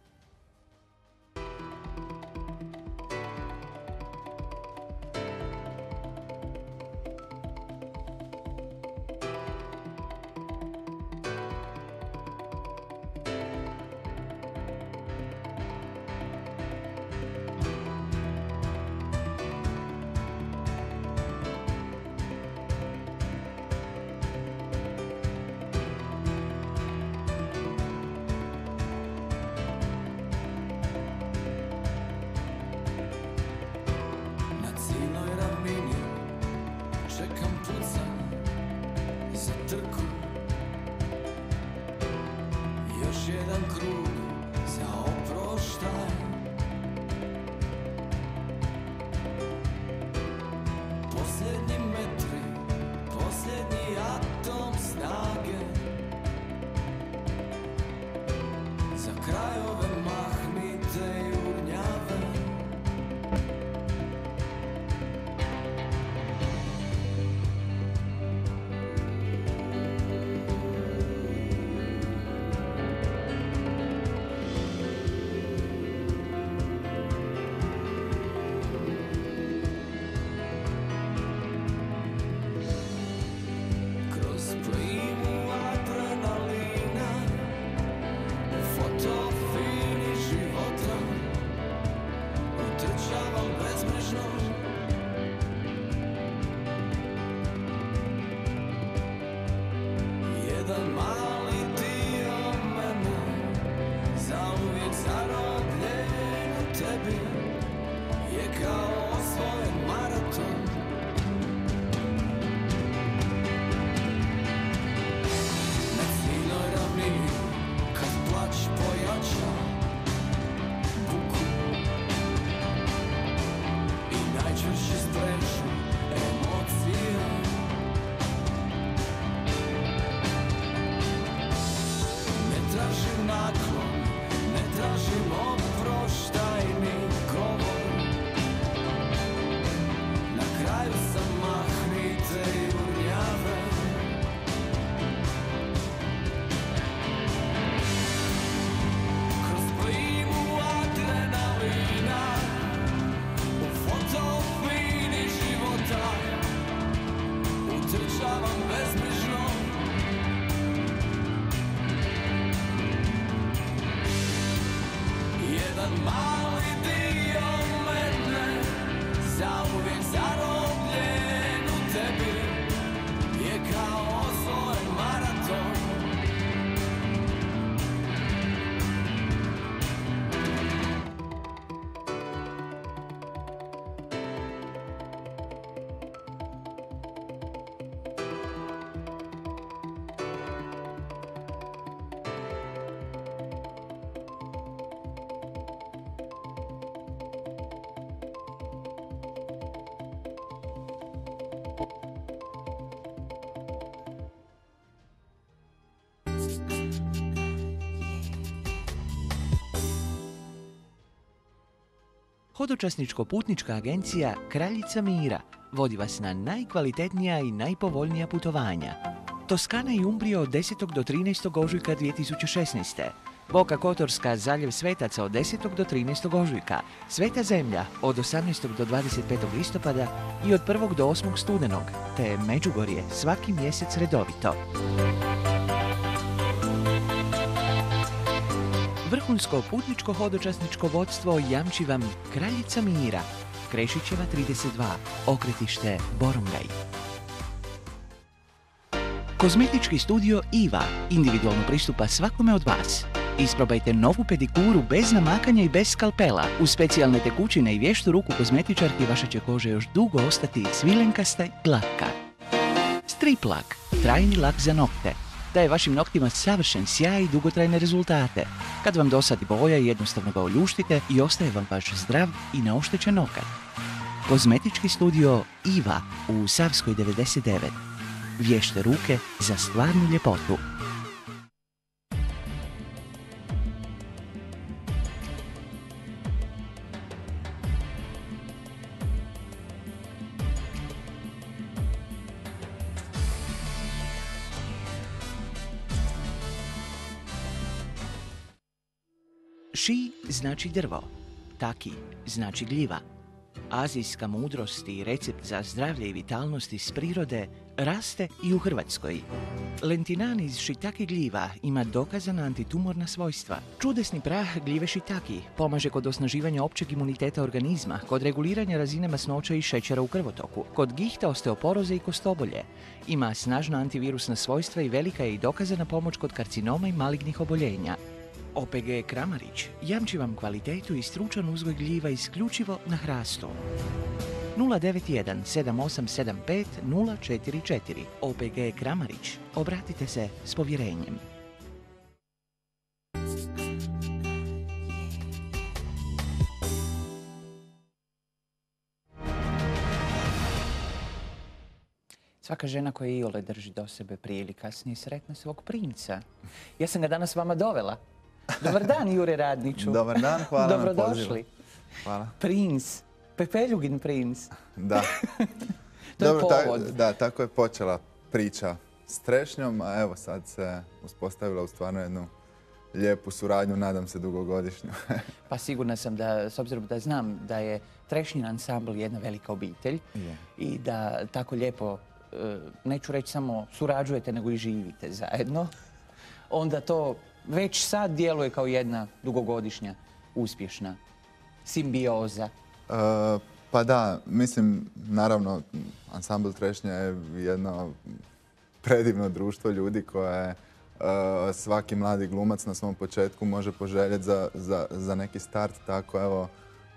Hodočasničko-putnička agencija Kraljica Mira vodi vas na najkvalitetnija i najpovoljnija putovanja. Toskana i Umbrija od 10. do 13. ožujka 2016. Boka Kotorska, Zaljev Svetaca od 10. do 13. ožujka, Sveta Zemlja od 18. do 25. listopada i od 1. do 8. studenog, te Međugorje svaki mjesec redovito. Vrhunsko putničko hodočasničko vodstvo jamči vam Kraljica Mira, Krešićeva 32, okretište Borongaj. Kozmetički studio Iva individualno pristupa svakome od vas. Isprobajte novu pedikuru bez namakanja i bez skalpela. Uz specijalne tekućine i vještu ruku kozmetičarki vaša će koža još dugo ostati svilenkasta i glatka. Strip lak, trajni lak za nokte. Daje vašim noktima savršen sjaj i dugotrajne rezultate. Kad vam dosadi boja, jednostavno ga oljuštite i ostaje vam vaš zdrav i neoštećen nokat. Kozmetički studio Iva u Savskoj 99. Vješte ruke za stvarnu ljepotu. Ši znači drvo, taki znači gljiva. Azijska mudrost i recept za zdravlje i vitalnost iz prirode raste i u Hrvatskoj. Lentinan iz šitaki gljiva ima dokazana antitumorna svojstva. Čudesni prah gljive šitaki pomaže kod osnaživanja općeg imuniteta organizma, kod reguliranja razine masnoće i šećera u krvotoku, kod gihta, osteoporoze i kostobolje. Ima snažna antivirusna svojstva i velika je i dokazana pomoć kod karcinoma i malignih oboljenja. OPG Kramarić jamči vam kvalitetu i stručan uzgoj gljiva isključivo na hrastu. 091 7875 044 OPG Kramarić. Obratite se s povjerenjem. Svaka žena koja iole drži do sebe prije ili kasnije sretne svog princa. Ja sam ga danas vama dovela. Dobar dan, Jure Radniću. Dobar dan, hvala na pozivu. Dobrodošli. Hvala. Princ, Pepeljugin princ. Da. To je povod. Da, tako je počela priča s trešnjom, a evo sad se uspostavila u stvarno jednu lijepu suradnju, nadam se dugogodišnju. Pa sigurna sam da, s obzirom da znam da je Trešnjin ansambl jedna velika obitelj i da tako lijepo, neću reći samo surađujete, nego i živite zajedno, onda to već sad djeluje kao jedna dugogodišnja, uspješna simbioza. Pa da, mislim, naravno, ansambl Trešnja je jedno predivno društvo ljudi koje svaki mladi glumac na svom početku može poželjeti za neki start. Tako evo,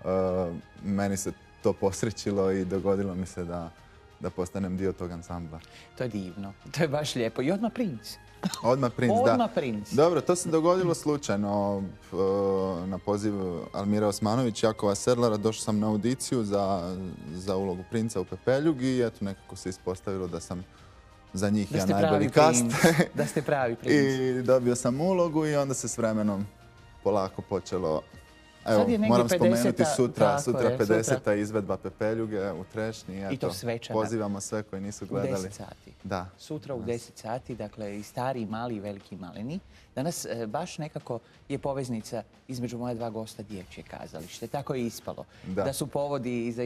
meni se to posrećilo i dogodilo mi se da postanem dio tog ansambla. To je divno, to je baš lijepo. I odmah princ. Odmah princ, da. Odmah princ. Dobro, to se dogodilo slučajno. Na poziv Almira Osmanović, Jakova Sedlara, došao sam na audiciju za ulogu princa u Pepeljugi i eto nekako se ispostavilo da sam za njih ja najbolji kast. Da ste pravi princ. I dobio sam ulogu i onda se s vremenom polako počelo. Evo, moram spomenuti sutra 50. izvedba Pepeljuge u Trešnji. I to svečana. Pozivamo sve koji nisu gledali. U 10 sati. Da. Sutra u 10 sati, dakle i stari, i mali, i veliki, i maleni. Danas baš nekako je poveznica između moja dva gosta dječje kazalište. Tako je ispalo. Da su povodi i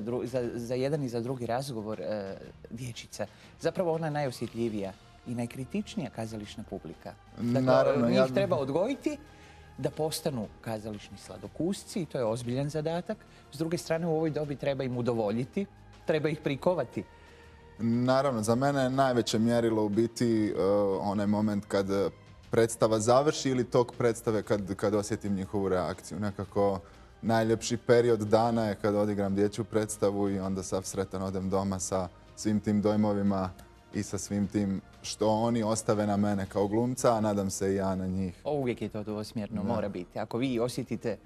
za jedan i za drugi razgovor dječica. Zapravo ona je najosjetljivija i najkritičnija kazališna publika. Dakle, njih treba odgojiti da postanu kazališni sladokusci i to je ozbiljan zadatak. S druge strane, u ovoj dobi treba im udovoljiti, treba ih prikovati. Naravno, za mene je najveće mjerilo u biti onaj moment kad predstava završi ili tok predstave kad osjetim njihovu reakciju. Nekako najljepši period dana je kad odigram dječju predstavu i onda sav sretan odem doma sa svim tim dojmovima i sa svim tim što oni ostave na mene kao glumca, a nadam se i ja na njih. Uvijek je to dvosmjerno, mora biti. Ako vi osjetite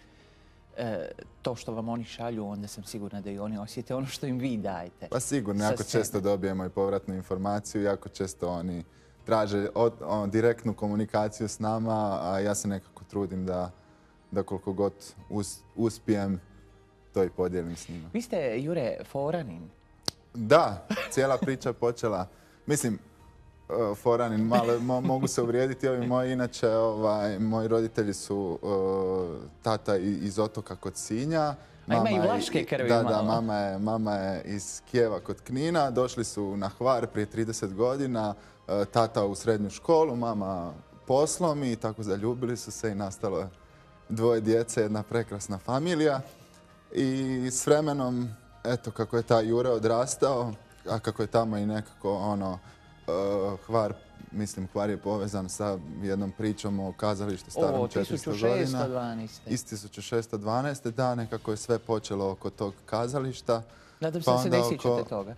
to što vam oni šalju, onda sam sigurna da i oni osjete ono što im vi dajete. Pa sigurno, jako često dobijemo i povratnu informaciju, jako često oni traže direktnu komunikaciju s nama, a ja se nekako trudim da koliko god uspijem, to i podijelim s njima. Vi ste, Jure, foranin. Da, cijela priča počela. Mislim, foranin, malo mogu se uvrijediti ovi moji. Inače, moji roditelji su tata iz Otoka kod Sinja. A ima i vlaške krvi malo. Da, mama je iz Kijeva kod Knina. Došli su na Hvar prije 30 godina. Tata u srednju školu, mama poslom i tako zaljubili su se i nastalo je 2 djece, jedna prekrasna familija. I s vremenom, eto, kako je taj Jure odrastao, a kako je tamo i nekako Hvar, mislim, Hvar je povezan sa jednom pričom o kazalištu starom 400 godina. 1612. Iz 1612. Da, nekako je sve počelo oko tog kazališta. Nadam se da se ne sjećate toga.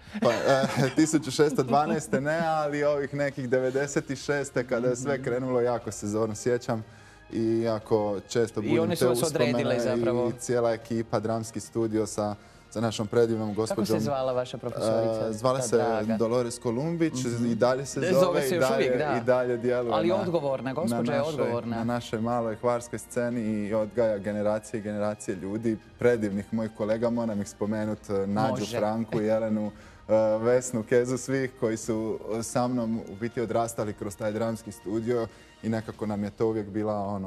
1612. ne, ali ovih nekih 96. kada je sve krenulo, jako se zorno sjećam. I jako često budim te uspomene i cijela ekipa, dramski studio sa našom predivnom gospođom. Kako se zvala vaša profesorica? Zvala se Dolores Kolumbić i dalje se zove i dalje djeluje. Ali odgovorna, gospođa je odgovorna. Na našoj maloj hvarskoj sceni i odgaja generacije i generacije ljudi, predivnih mojih kolega, moram ih spomenuti, Nađu, Franku, Jelenu, Vesnu, Kezu, svih koji su sa mnom u biti odrastali kroz taj dramski studio i nekako nam je to uvijek bila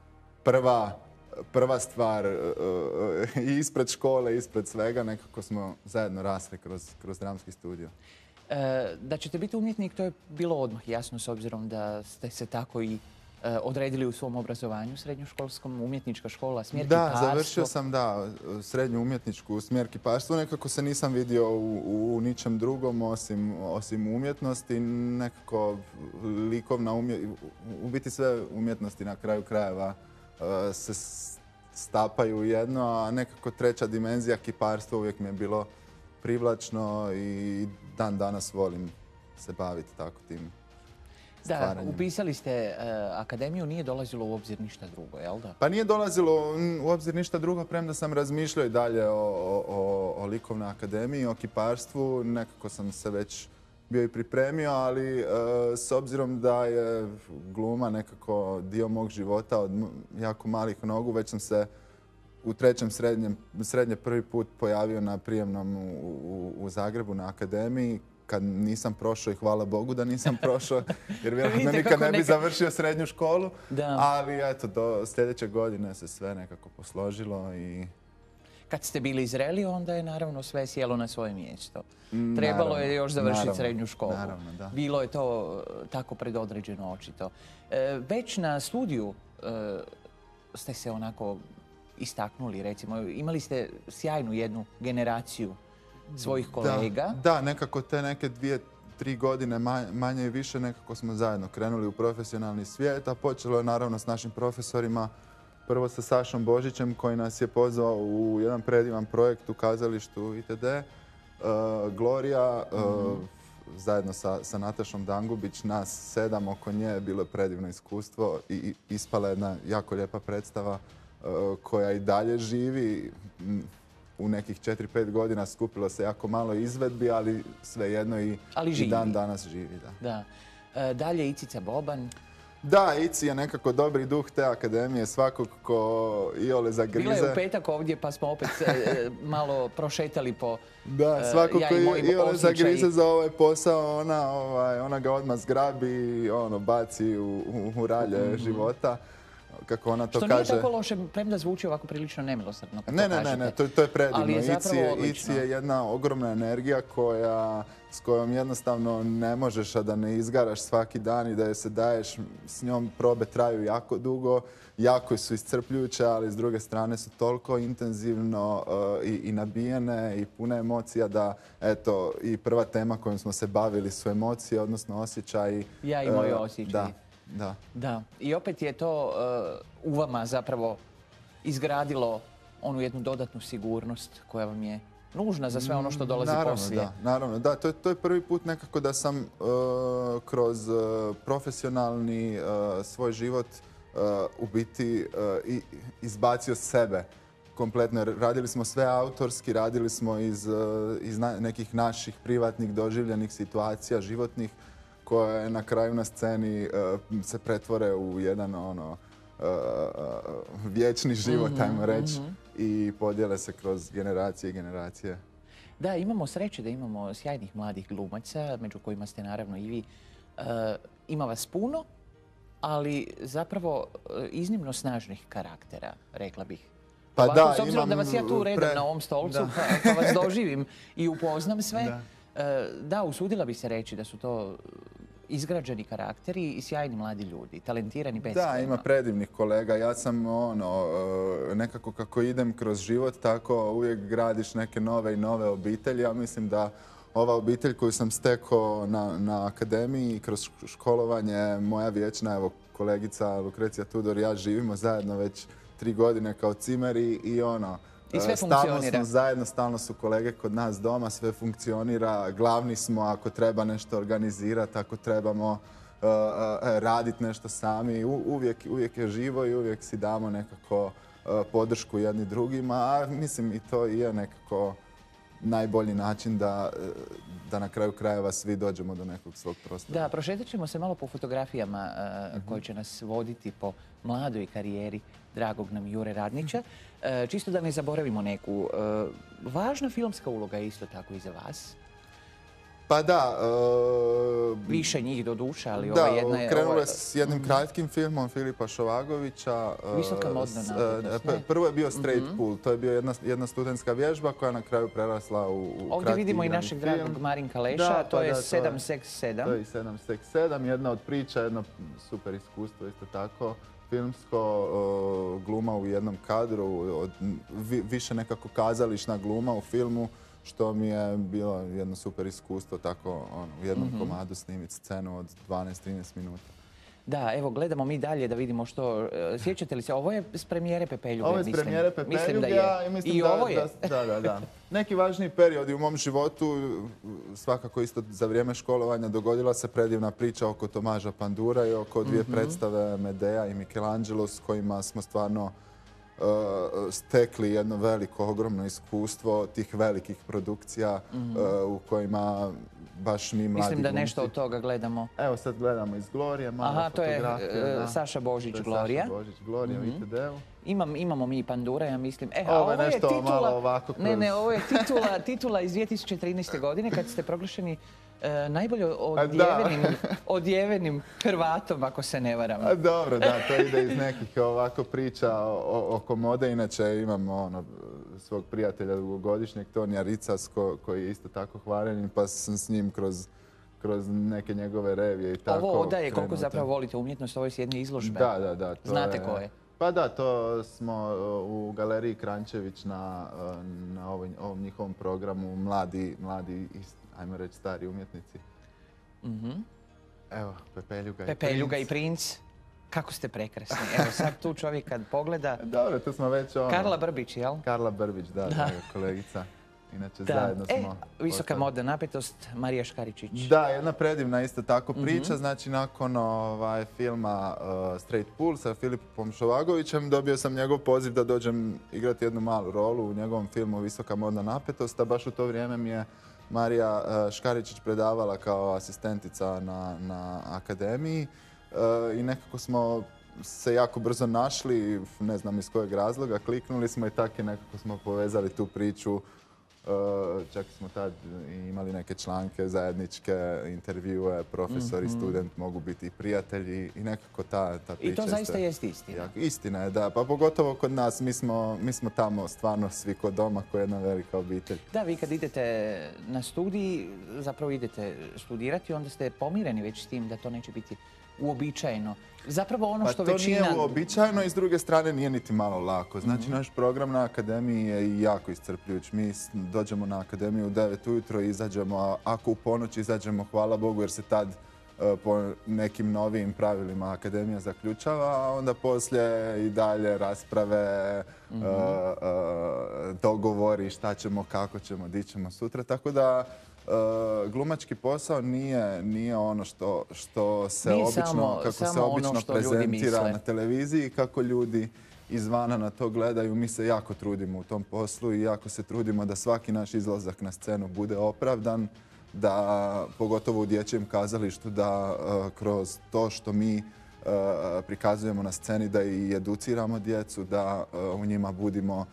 prva stvar i ispred škole, ispred svega, nekako smo zajedno rasli kroz dramski studio. Da ćete biti umjetnik, to je bilo odmah jasno s obzirom da ste se tako i odredili u svom obrazovanju srednjoškolskom, umjetnička škola, smjer kiparstvo. Da, završio sam srednju umjetničku smjer kiparstvo. Nekako se nisam vidio u ničem drugom osim umjetnosti. Nekako likovna umjetnost, u biti sve umjetnosti na kraju krajeva se stapaju u jedno, a nekako treća dimenzija kiparstva uvijek mi je bilo privlačno i dan danas volim se baviti tako tim. Da, upisali ste akademiju, nije dolazilo u obzir ništa drugo, jel da? Pa nije dolazilo u obzir ništa drugo, premda sam razmišljao i dalje o likovnoj akademiji, o kiparstvu. Nekako sam se već bio i pripremio, ali s obzirom da je gluma nekako dio mog života od jako malih nogu, već sam se u trećem srednje prvi put pojavio na prijemnom u Zagrebu na akademiji. Kad nisam prošao i hvala Bogu da nisam prošao, jer vjerojatno nikad ne bi završio srednju školu. Ali eto, do sljedeće godine se sve nekako posložilo i... Kad ste bili zreli, onda je naravno sve sjelo na svoje mjesto. Trebalo je još završiti srednju školu. Bilo je to tako predodređeno očito. Već na studiju ste se onako istaknuli, recimo. Imali ste sjajnu jednu generaciju svojih kolega. Da, nekako te neke 2-3 godine manje i više nekako smo zajedno krenuli u profesionalni svijet, a počelo je naravno s našim profesorima. Prvo sa Sašom Božićem koji nas je pozvao u jedan predivan projekt u kazalištu itd. Gloria, zajedno sa Natašom Dangubić, nas 7 oko nje je bilo predivno iskustvo i ispala jedna jako lijepa predstava koja i dalje živi. U nekih 4-5 godina skupilo se jako malo izvedbi, ali svejedno i dan danas živi. Da. Dalje Icica Boban. Da, Ici je nekako dobri duh te akademije, svakog ko iole zagrize. Bila je u petak ovdje pa smo opet malo prošetali po da, svakog ko iole zagrize za ovaj posao, ona ga odmah zgrabi i baci u ralje života. Kako ona to kaže. Što nije tako loše, premda zvuči ovako prilično nemilosrdno. Ne, to je predivno. Ici je jedna ogromna energija s kojom jednostavno ne možeš, a da ne izgaraš svaki dan i da joj se daješ. S njom probe traju jako dugo, jako su iscrpljujuće, ali s druge strane su toliko intenzivno i nabijene i pune emocija da, eto, i prva tema kojom smo se bavili su emocije, odnosno osjećaji. Ja i moji osjećaji. Da. I opet je to u vama zapravo izgradilo onu jednu dodatnu sigurnost koja vam je nužna za sve ono što dolazi poslije. Naravno, da. To je prvi put nekako da sam kroz profesionalni svoj život u biti izbacio sebe kompletno. Radili smo sve autorski, radili smo iz nekih naših privatnih doživljenih situacija, životnih, koje na kraju na sceni se pretvore u jedan vječni život, ajmo reći, i podijele se kroz generacije i generacije. Da, imamo sreće da imamo sjajnih mladih glumaca, među kojima ste naravno i vi. Ima vas puno, ali zapravo iznimno snažnih karaktera, rekla bih. Pa da, s obzirom da vas ja tu redam na ovom stolcu, pa vas doživim i upoznam sve. Da, usudila bi se reći da su to izgrađeni karakteri i sjajni mladi ljudi, talentirani beskrajno. Da, ima predivnih kolega. Ja sam nekako kako idem kroz život, tako uvijek gradiš neke nove i nove obitelji. Ja mislim da ova obitelj koju sam stekao na akademiji kroz školovanje, moja vječna, evo, kolegica Lukrecija Tudor i ja živimo zajedno već 3 godine kao cimeri i ono, i sve stalno smo zajedno, stalno su kolege kod nas doma, sve funkcionira, glavni smo ako treba nešto organizirati, ako trebamo raditi nešto sami, uvijek je živo i uvijek si damo nekako podršku jedni drugima, a mislim i to je nekako najbolji način da na kraju krajeva svi dođemo do nekog svog prostora. Da, prošetat ćemo se malo po fotografijama koje će nas voditi po mladoj karijeri dragog nam Jure Radnića. Čisto da ne zaboravimo neku. Važna filmska uloga je isto tako i za vas. Pa da. Više njih do duše, ali ova jedna je... Da, krenulo je s jednim kratkim filmom Filipa Šovagovića. Visoka modna napetost. Prvo je bio Straight Pool. To je bio jedna studentska vježba koja je na kraju prerasla u kratki igrani film. Ovdje vidimo i našeg dragog Marinka Leša. To je 767. To je 767. Jedna od priča, jedno super iskustvo isto tako. Filmsko, gluma u jednom kadru, više nekako kazališna gluma u filmu, što mi je bilo jedno super iskustvo, tako u jednom komadu snimiti scenu od 12-13 minuta. Da, evo, gledamo mi dalje da vidimo što... Sjećate li se, ovo je s premijere Pepeljuge, ovo je s premijere Pepeljuge, ja mislim da. Neki važniji periodi u mom životu, svakako isto za vrijeme školovanja, dogodila se predivna priča oko Tomaža Pandura i oko dvije predstave Medea i Michelangelo s kojima smo stvarno stekli jedno veliko, ogromno iskustvo tih velikih produkcija u kojima baš mi mladi glumci... Mislim da nešto od toga gledamo. Evo sad gledamo iz Glorije, malo fotografije. To je Saša Božić, Glorija. Saša Božić, Glorija u ITD-u. Imamo mi i Pandura, ja mislim. Ovo je nešto malo ovako kroz... Ne, ovo je titula iz 2013. godine kad ste proglašeni najbolje odjevenim Hrvatom, ako se ne varam. Dobro, da, to ide iz nekih ovako priča oko mode. Inače imamo svog prijatelja dugogodišnjeg, Tonija Ricas, koji je isto tako hvaljen, pa sam s njim kroz neke njegove revije i tako. Ovo odaje koliko zapravo volite umjetnost, ovo je s jedne izložbe. Da. Znate ko je? Pa da, to smo u galeriji Krančević na ovom njihovom programu mladi, ajmo reći, stari umjetnici. Evo, Pepeljuga i Princ. Kako ste prekrasni. Evo sad tu čovjek kad pogleda... Dobro, tu smo već Karla Brbić, jel? Karla Brbić, da, kolegica. Inače, zajedno smo... Visoka modna napetost, Marija Škaričić. Da, jedna predivna isto tako priča. Znači, nakon filma Straight Pool sa Filipom Šovagovićem dobio sam njegov poziv da dođem igrati jednu malu rolu u njegovom filmu Visoka modna napetost, a baš u to vrijeme mi je Marija Škaričić predavala kao asistentica na akademiji i nekako smo se jako brzo našli, ne znam iz kojeg razloga, kliknuli smo i tako i nekako smo povezali tu priču. Čak smo tad imali neke članke, zajedničke intervjue, profesor i student mogu biti i prijatelji i nekako ta priča. I to zaista jest istina. Istina je, da. Pa pogotovo kod nas, mi smo tamo stvarno svi kod doma, ko jedna velika obitelj. Da, vi kad idete na studij, zapravo idete studirati, onda ste pomireni već s tim da to neće biti uobičajeno. Zapravo ono što većina... Pa to nije uobičajeno i s druge strane nije niti malo lako. Znači, naš program na akademiji je jako iscrpljujuć. Mi dođemo na akademiju u 9 ujutro i izađemo, a ako u ponoć izađemo, hvala Bogu, jer se tad po nekim novijim pravilima akademija zaključava, a onda poslije i dalje rasprave, dogovori šta ćemo, kako ćemo, di ćemo sutra. Tako da glumački posao nije ono što se obično prezentira na televiziji, kako ljudi izvana na to gledaju. Mi se jako trudimo u tom poslu i jako se trudimo da svaki naš izlazak na scenu bude opravdan, da pogotovo u dječjem kazalištu da kroz to što mi prikazujemo na sceni da i educiramo djecu, da u njima budimo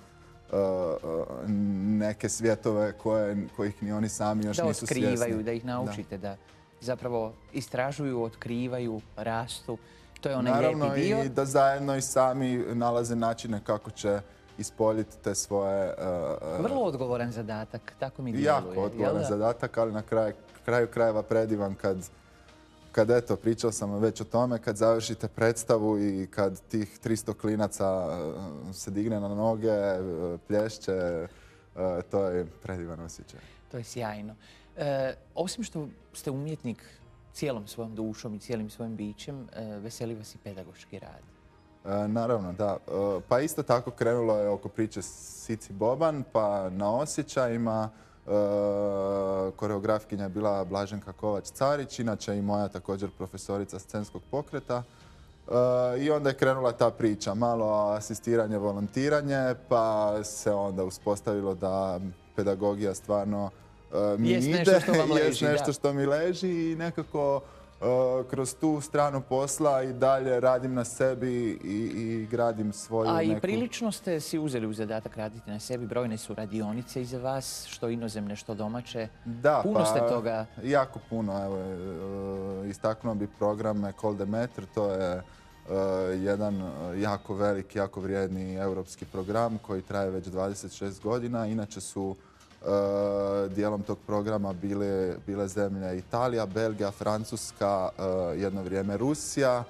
neke svjetove kojih ni oni sami još nisu svjesni. Da otkrivaju, da ih naučite, da zapravo istražuju, otkrivaju, rastu. To je onaj lijepi dio. Naravno i da zajedno i sami nalaze načine kako će ispoljiti te svoje... Vrlo odgovoran zadatak, tako mi djeluje. Jako odgovoran zadatak, ali na kraju krajeva predivan kad eto, pričao sam već o tome, kad završite predstavu i kad tih 300 klinaca se digne na noge, plješće, to je predivan osjećaj. To je sjajno. Osim što ste umjetnik cijelom svojom dušom i cijelim svojim bićem, veseli vas i pedagoški rad. Naravno, da. Pa isto tako krenulo je oko priče Sici Boban, pa na osjećajima. Koreografkinja je bila Blaženka Kovač-Carić, inače i moja također profesorica scenskog pokreta. I onda je krenula ta priča, malo asistiranje, volontiranje, pa se onda uspostavilo da pedagogija stvarno mi ide, jest nešto što mi leži i nekako kroz tu stranu posla i dalje radim na sebi i gradim svoju neku... I prilično ste si uzeli u zadatak raditi na sebi, brojne su radionice iza vas, što inozemne, što domaće. Da, puno ste toga... Jako puno, evo, istaknuo bi program Ecole de Maître, to je jedan jako veliki, jako vrijedni europski program koji traje već 26 godina. Inače su dijelom tog programa bile zemlje Italija, Belgija, Francuska, jedno vrijeme Rusija,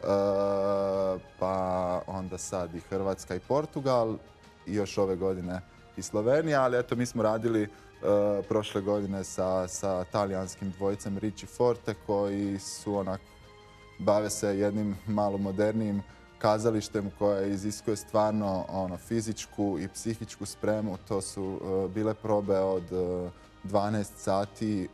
pa onda sad i Hrvatska i Portugal i još ove godine i Slovenija, ali eto mi smo radili prošle godine sa talijanskim dvojicem Ricci Forte koji su bave se jednim malo modernijim kazalištem koje iziskuje stvarno fizičku i psihičku spremu. To su bile probe od 12 sati,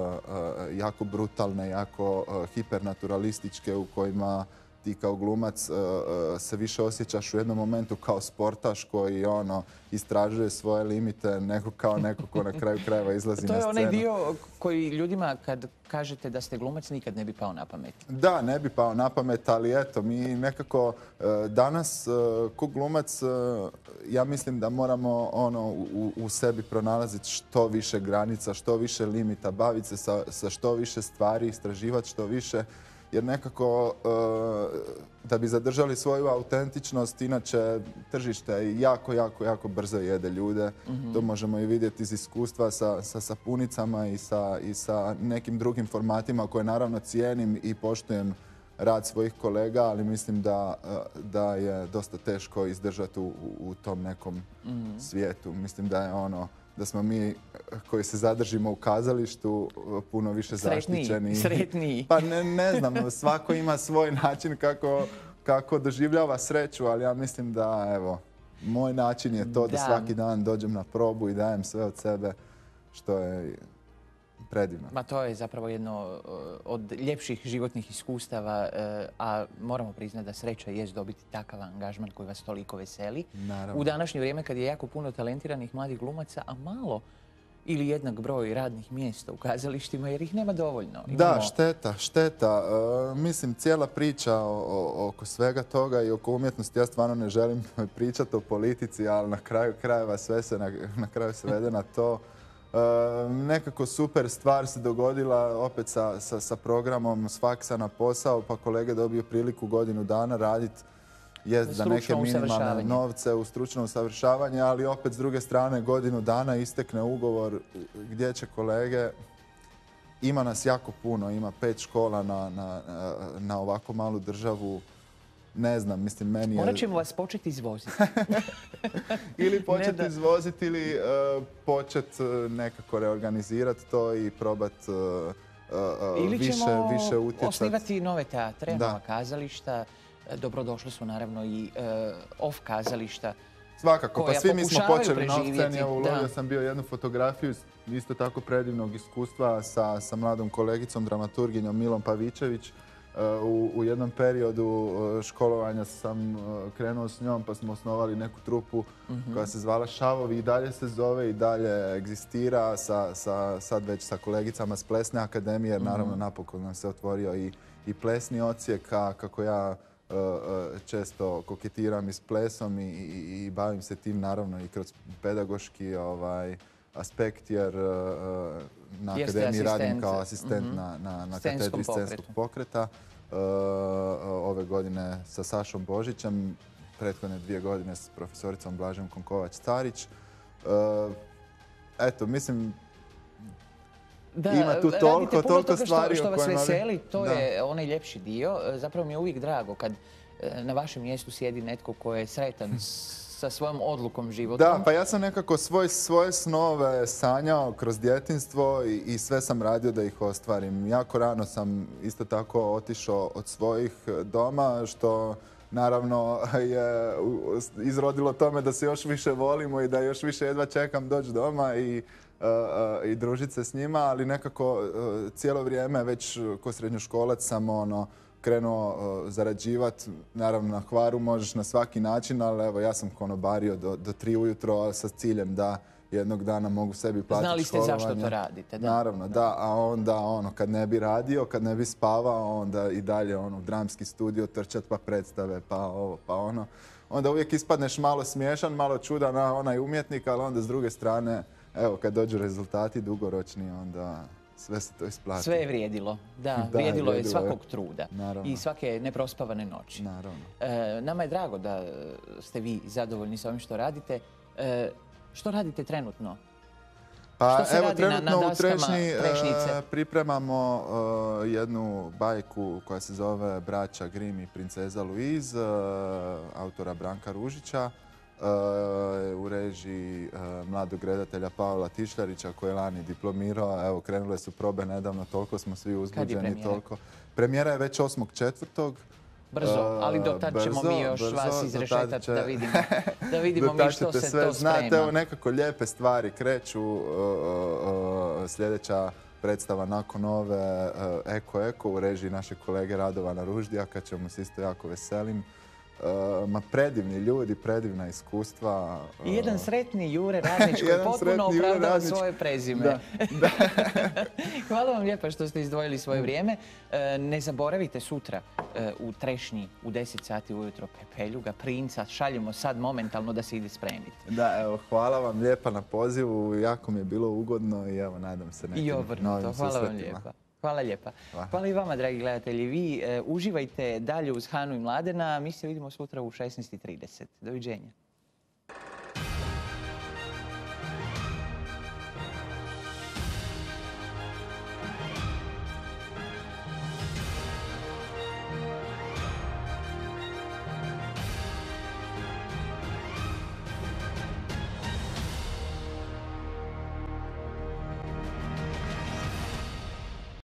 jako brutalne, jako hipernaturalističke u kojima ti kao glumac se više osjećaš u jednom momentu kao sportaš koji istražuje svoje limite nego kao neko ko na kraju krajeva izlazi na scenu. To je onaj dio koji ljudima kad kažete da ste glumac nikad ne bi pao na pamet. Da, ne bi pao na pamet, ali eto, mi nekako danas ko glumac ja mislim da moramo u sebi pronalaziti što više granica, što više limita, baviti se sa što više stvari, istraživati što više. Jer nekako da bi zadržali svoju autentičnost, inače tržište jako brzo jede ljude. To možemo i vidjeti iz iskustva sa sapunicama i sa nekim drugim formatima koje naravno cijenim i poštujem rad svojih kolega, ali mislim da je dosta teško izdržati u tom nekom svijetu. Mislim da je da smo mi koji se zadržimo u kazalištu puno više zaštićeni. Sretniji. Pa ne znam, svako ima svoj način kako doživljava sreću, ali ja mislim da, evo, moj način je to da svaki dan dođem na probu i dajem sve od sebe, što je predivno. Ma to je zapravo jedno od ljepših životnih iskustava, a moramo priznati da sreća jest dobiti takav angažman koji vas toliko veseli. Naravno. U današnje vrijeme kad je jako puno talentiranih mladih glumaca, a malo ili jednak broj radnih mjesta u kazalištima jer ih nema dovoljno. Da, šteta. Mislim, cijela priča oko svega toga i oko umjetnosti, ja stvarno ne želim pričati o politici, ali na kraju krajeva sve se na kraju svede na to. Nekako super stvar se dogodila opet sa programom s faksa na posao, pa kolege dobiju priliku godinu dana raditi za neke minimalne novce u stručno usavršavanje, ali opet s druge strane godinu dana istekne ugovor gdje će kolege, ima nas jako puno, ima 5 škola na ovako malu državu. Ne znam, mislim, meni je... Morat ćemo vas početi izvoziti. Ili početi izvoziti ili početi nekako reorganizirati to i probati više utjecati. Ili ćemo osnivati nove teatre, nova kazališta. Dobrodošli su naravno i off kazališta. Svakako, pa svi mi smo počeli na sceni. Ulovio sam bio jednu fotografiju isto tako predivnog iskustva sa mladom kolegicom, dramaturginjom Milom Pavičević. U jednom periodu školovanja sam krenuo s njom pa smo osnovali neku trupu koja se zvala Šavovi i dalje se zove i dalje egzistira sad već sa kolegicama s Plesne akademije jer naravno napokon nam se otvorio i plesni odsjek, a kako ja često koketiram i s plesom i bavim se tim naravno i kroz pedagoški aspekt jer na akademiji radim kao asistent na katedri scenskog pokreta. Ove godine sa Sašom Božićem, prethodne 2 godine s profesoricom Blaženkom Kovač-Carić. Eto, mislim, ima tu toliko stvari što vas veseli, to je onaj ljepši dio. Zapravo mi je uvijek drago kad na vašem mjestu sjedi netko ko je sretan sa svojom odlukom životnom. Da, pa ja sam nekako svoje snove sanjao kroz djetinjstvo i sve sam radio da ih ostvarim. Jako rano sam isto tako otišao od svojih doma, što naravno je izrodilo tome da se još više volimo i da još više jedva čekam doći doma i družiti se s njima, ali nekako cijelo vrijeme već ko srednjoškolac sam krenuo zarađivati. Naravno na Hvaru možeš na svaki način, ali evo ja sam konobario do 3 ujutro sa ciljem da jednog dana mogu sebi platiti školovanje. Znali ste zašto to radite, da? Naravno, da. A onda kad ne bi radio, kad ne bi spavao, onda i dalje u dramski studio trčat, pa predstave, pa ovo, pa ono. Onda uvijek ispadneš malo smiješan, malo čudan onaj umjetnik, ali onda s druge strane, evo, kad dođu rezultati dugoročni, onda sve se to isplati. Sve je vrijedilo, da. Vrijedilo je svakog truda. I svake neprospavane noći. Naravno. Nama je drago da ste vi zadovoljni s ovim što radite. Što radite trenutno? Pa evo, trenutno u Trešnji pripremamo jednu bajku koja se zove Braća Grimm i princeza Louise, autora Branka Ružića, u režiji mladog redatelja Pavla Tišljarića koji je lani diplomirao. Evo, krenule su probe nedavno, toliko smo svi uzbuđeni. Premijera je već 8.4. Brzo, ali do tad ćemo mi još vas izrešetati da vidimo mi što se to sprema. Znate, evo nekako lijepe stvari kreću. Sljedeća predstava nakon ove Eko u režiji našeg kolege Radovana Ruždijaka, čemu se isto jako veselim. Predivni ljudi, predivna iskustva. I jedan sretni Jure Radnić koji potpuno opravdava svoje prezime. Hvala vam lijepa što ste izdvojili svoje vrijeme. Ne zaboravite sutra u Trešnji u 10 sati ujutro Pepeljuga, Princa. Šaljemo sad momentalno da se ide spremiti. Da, evo, hvala vam lijepa na pozivu. Jako mi je bilo ugodno i evo, nadam se nekim novim susretima. Hvala vam lijepa. Hvala lijepa. Hvala i vama, dragi gledatelji. Vi uživajte dalje uz Hanu i Mladena. Mi se vidimo sutra u 16:30. Doviđenja.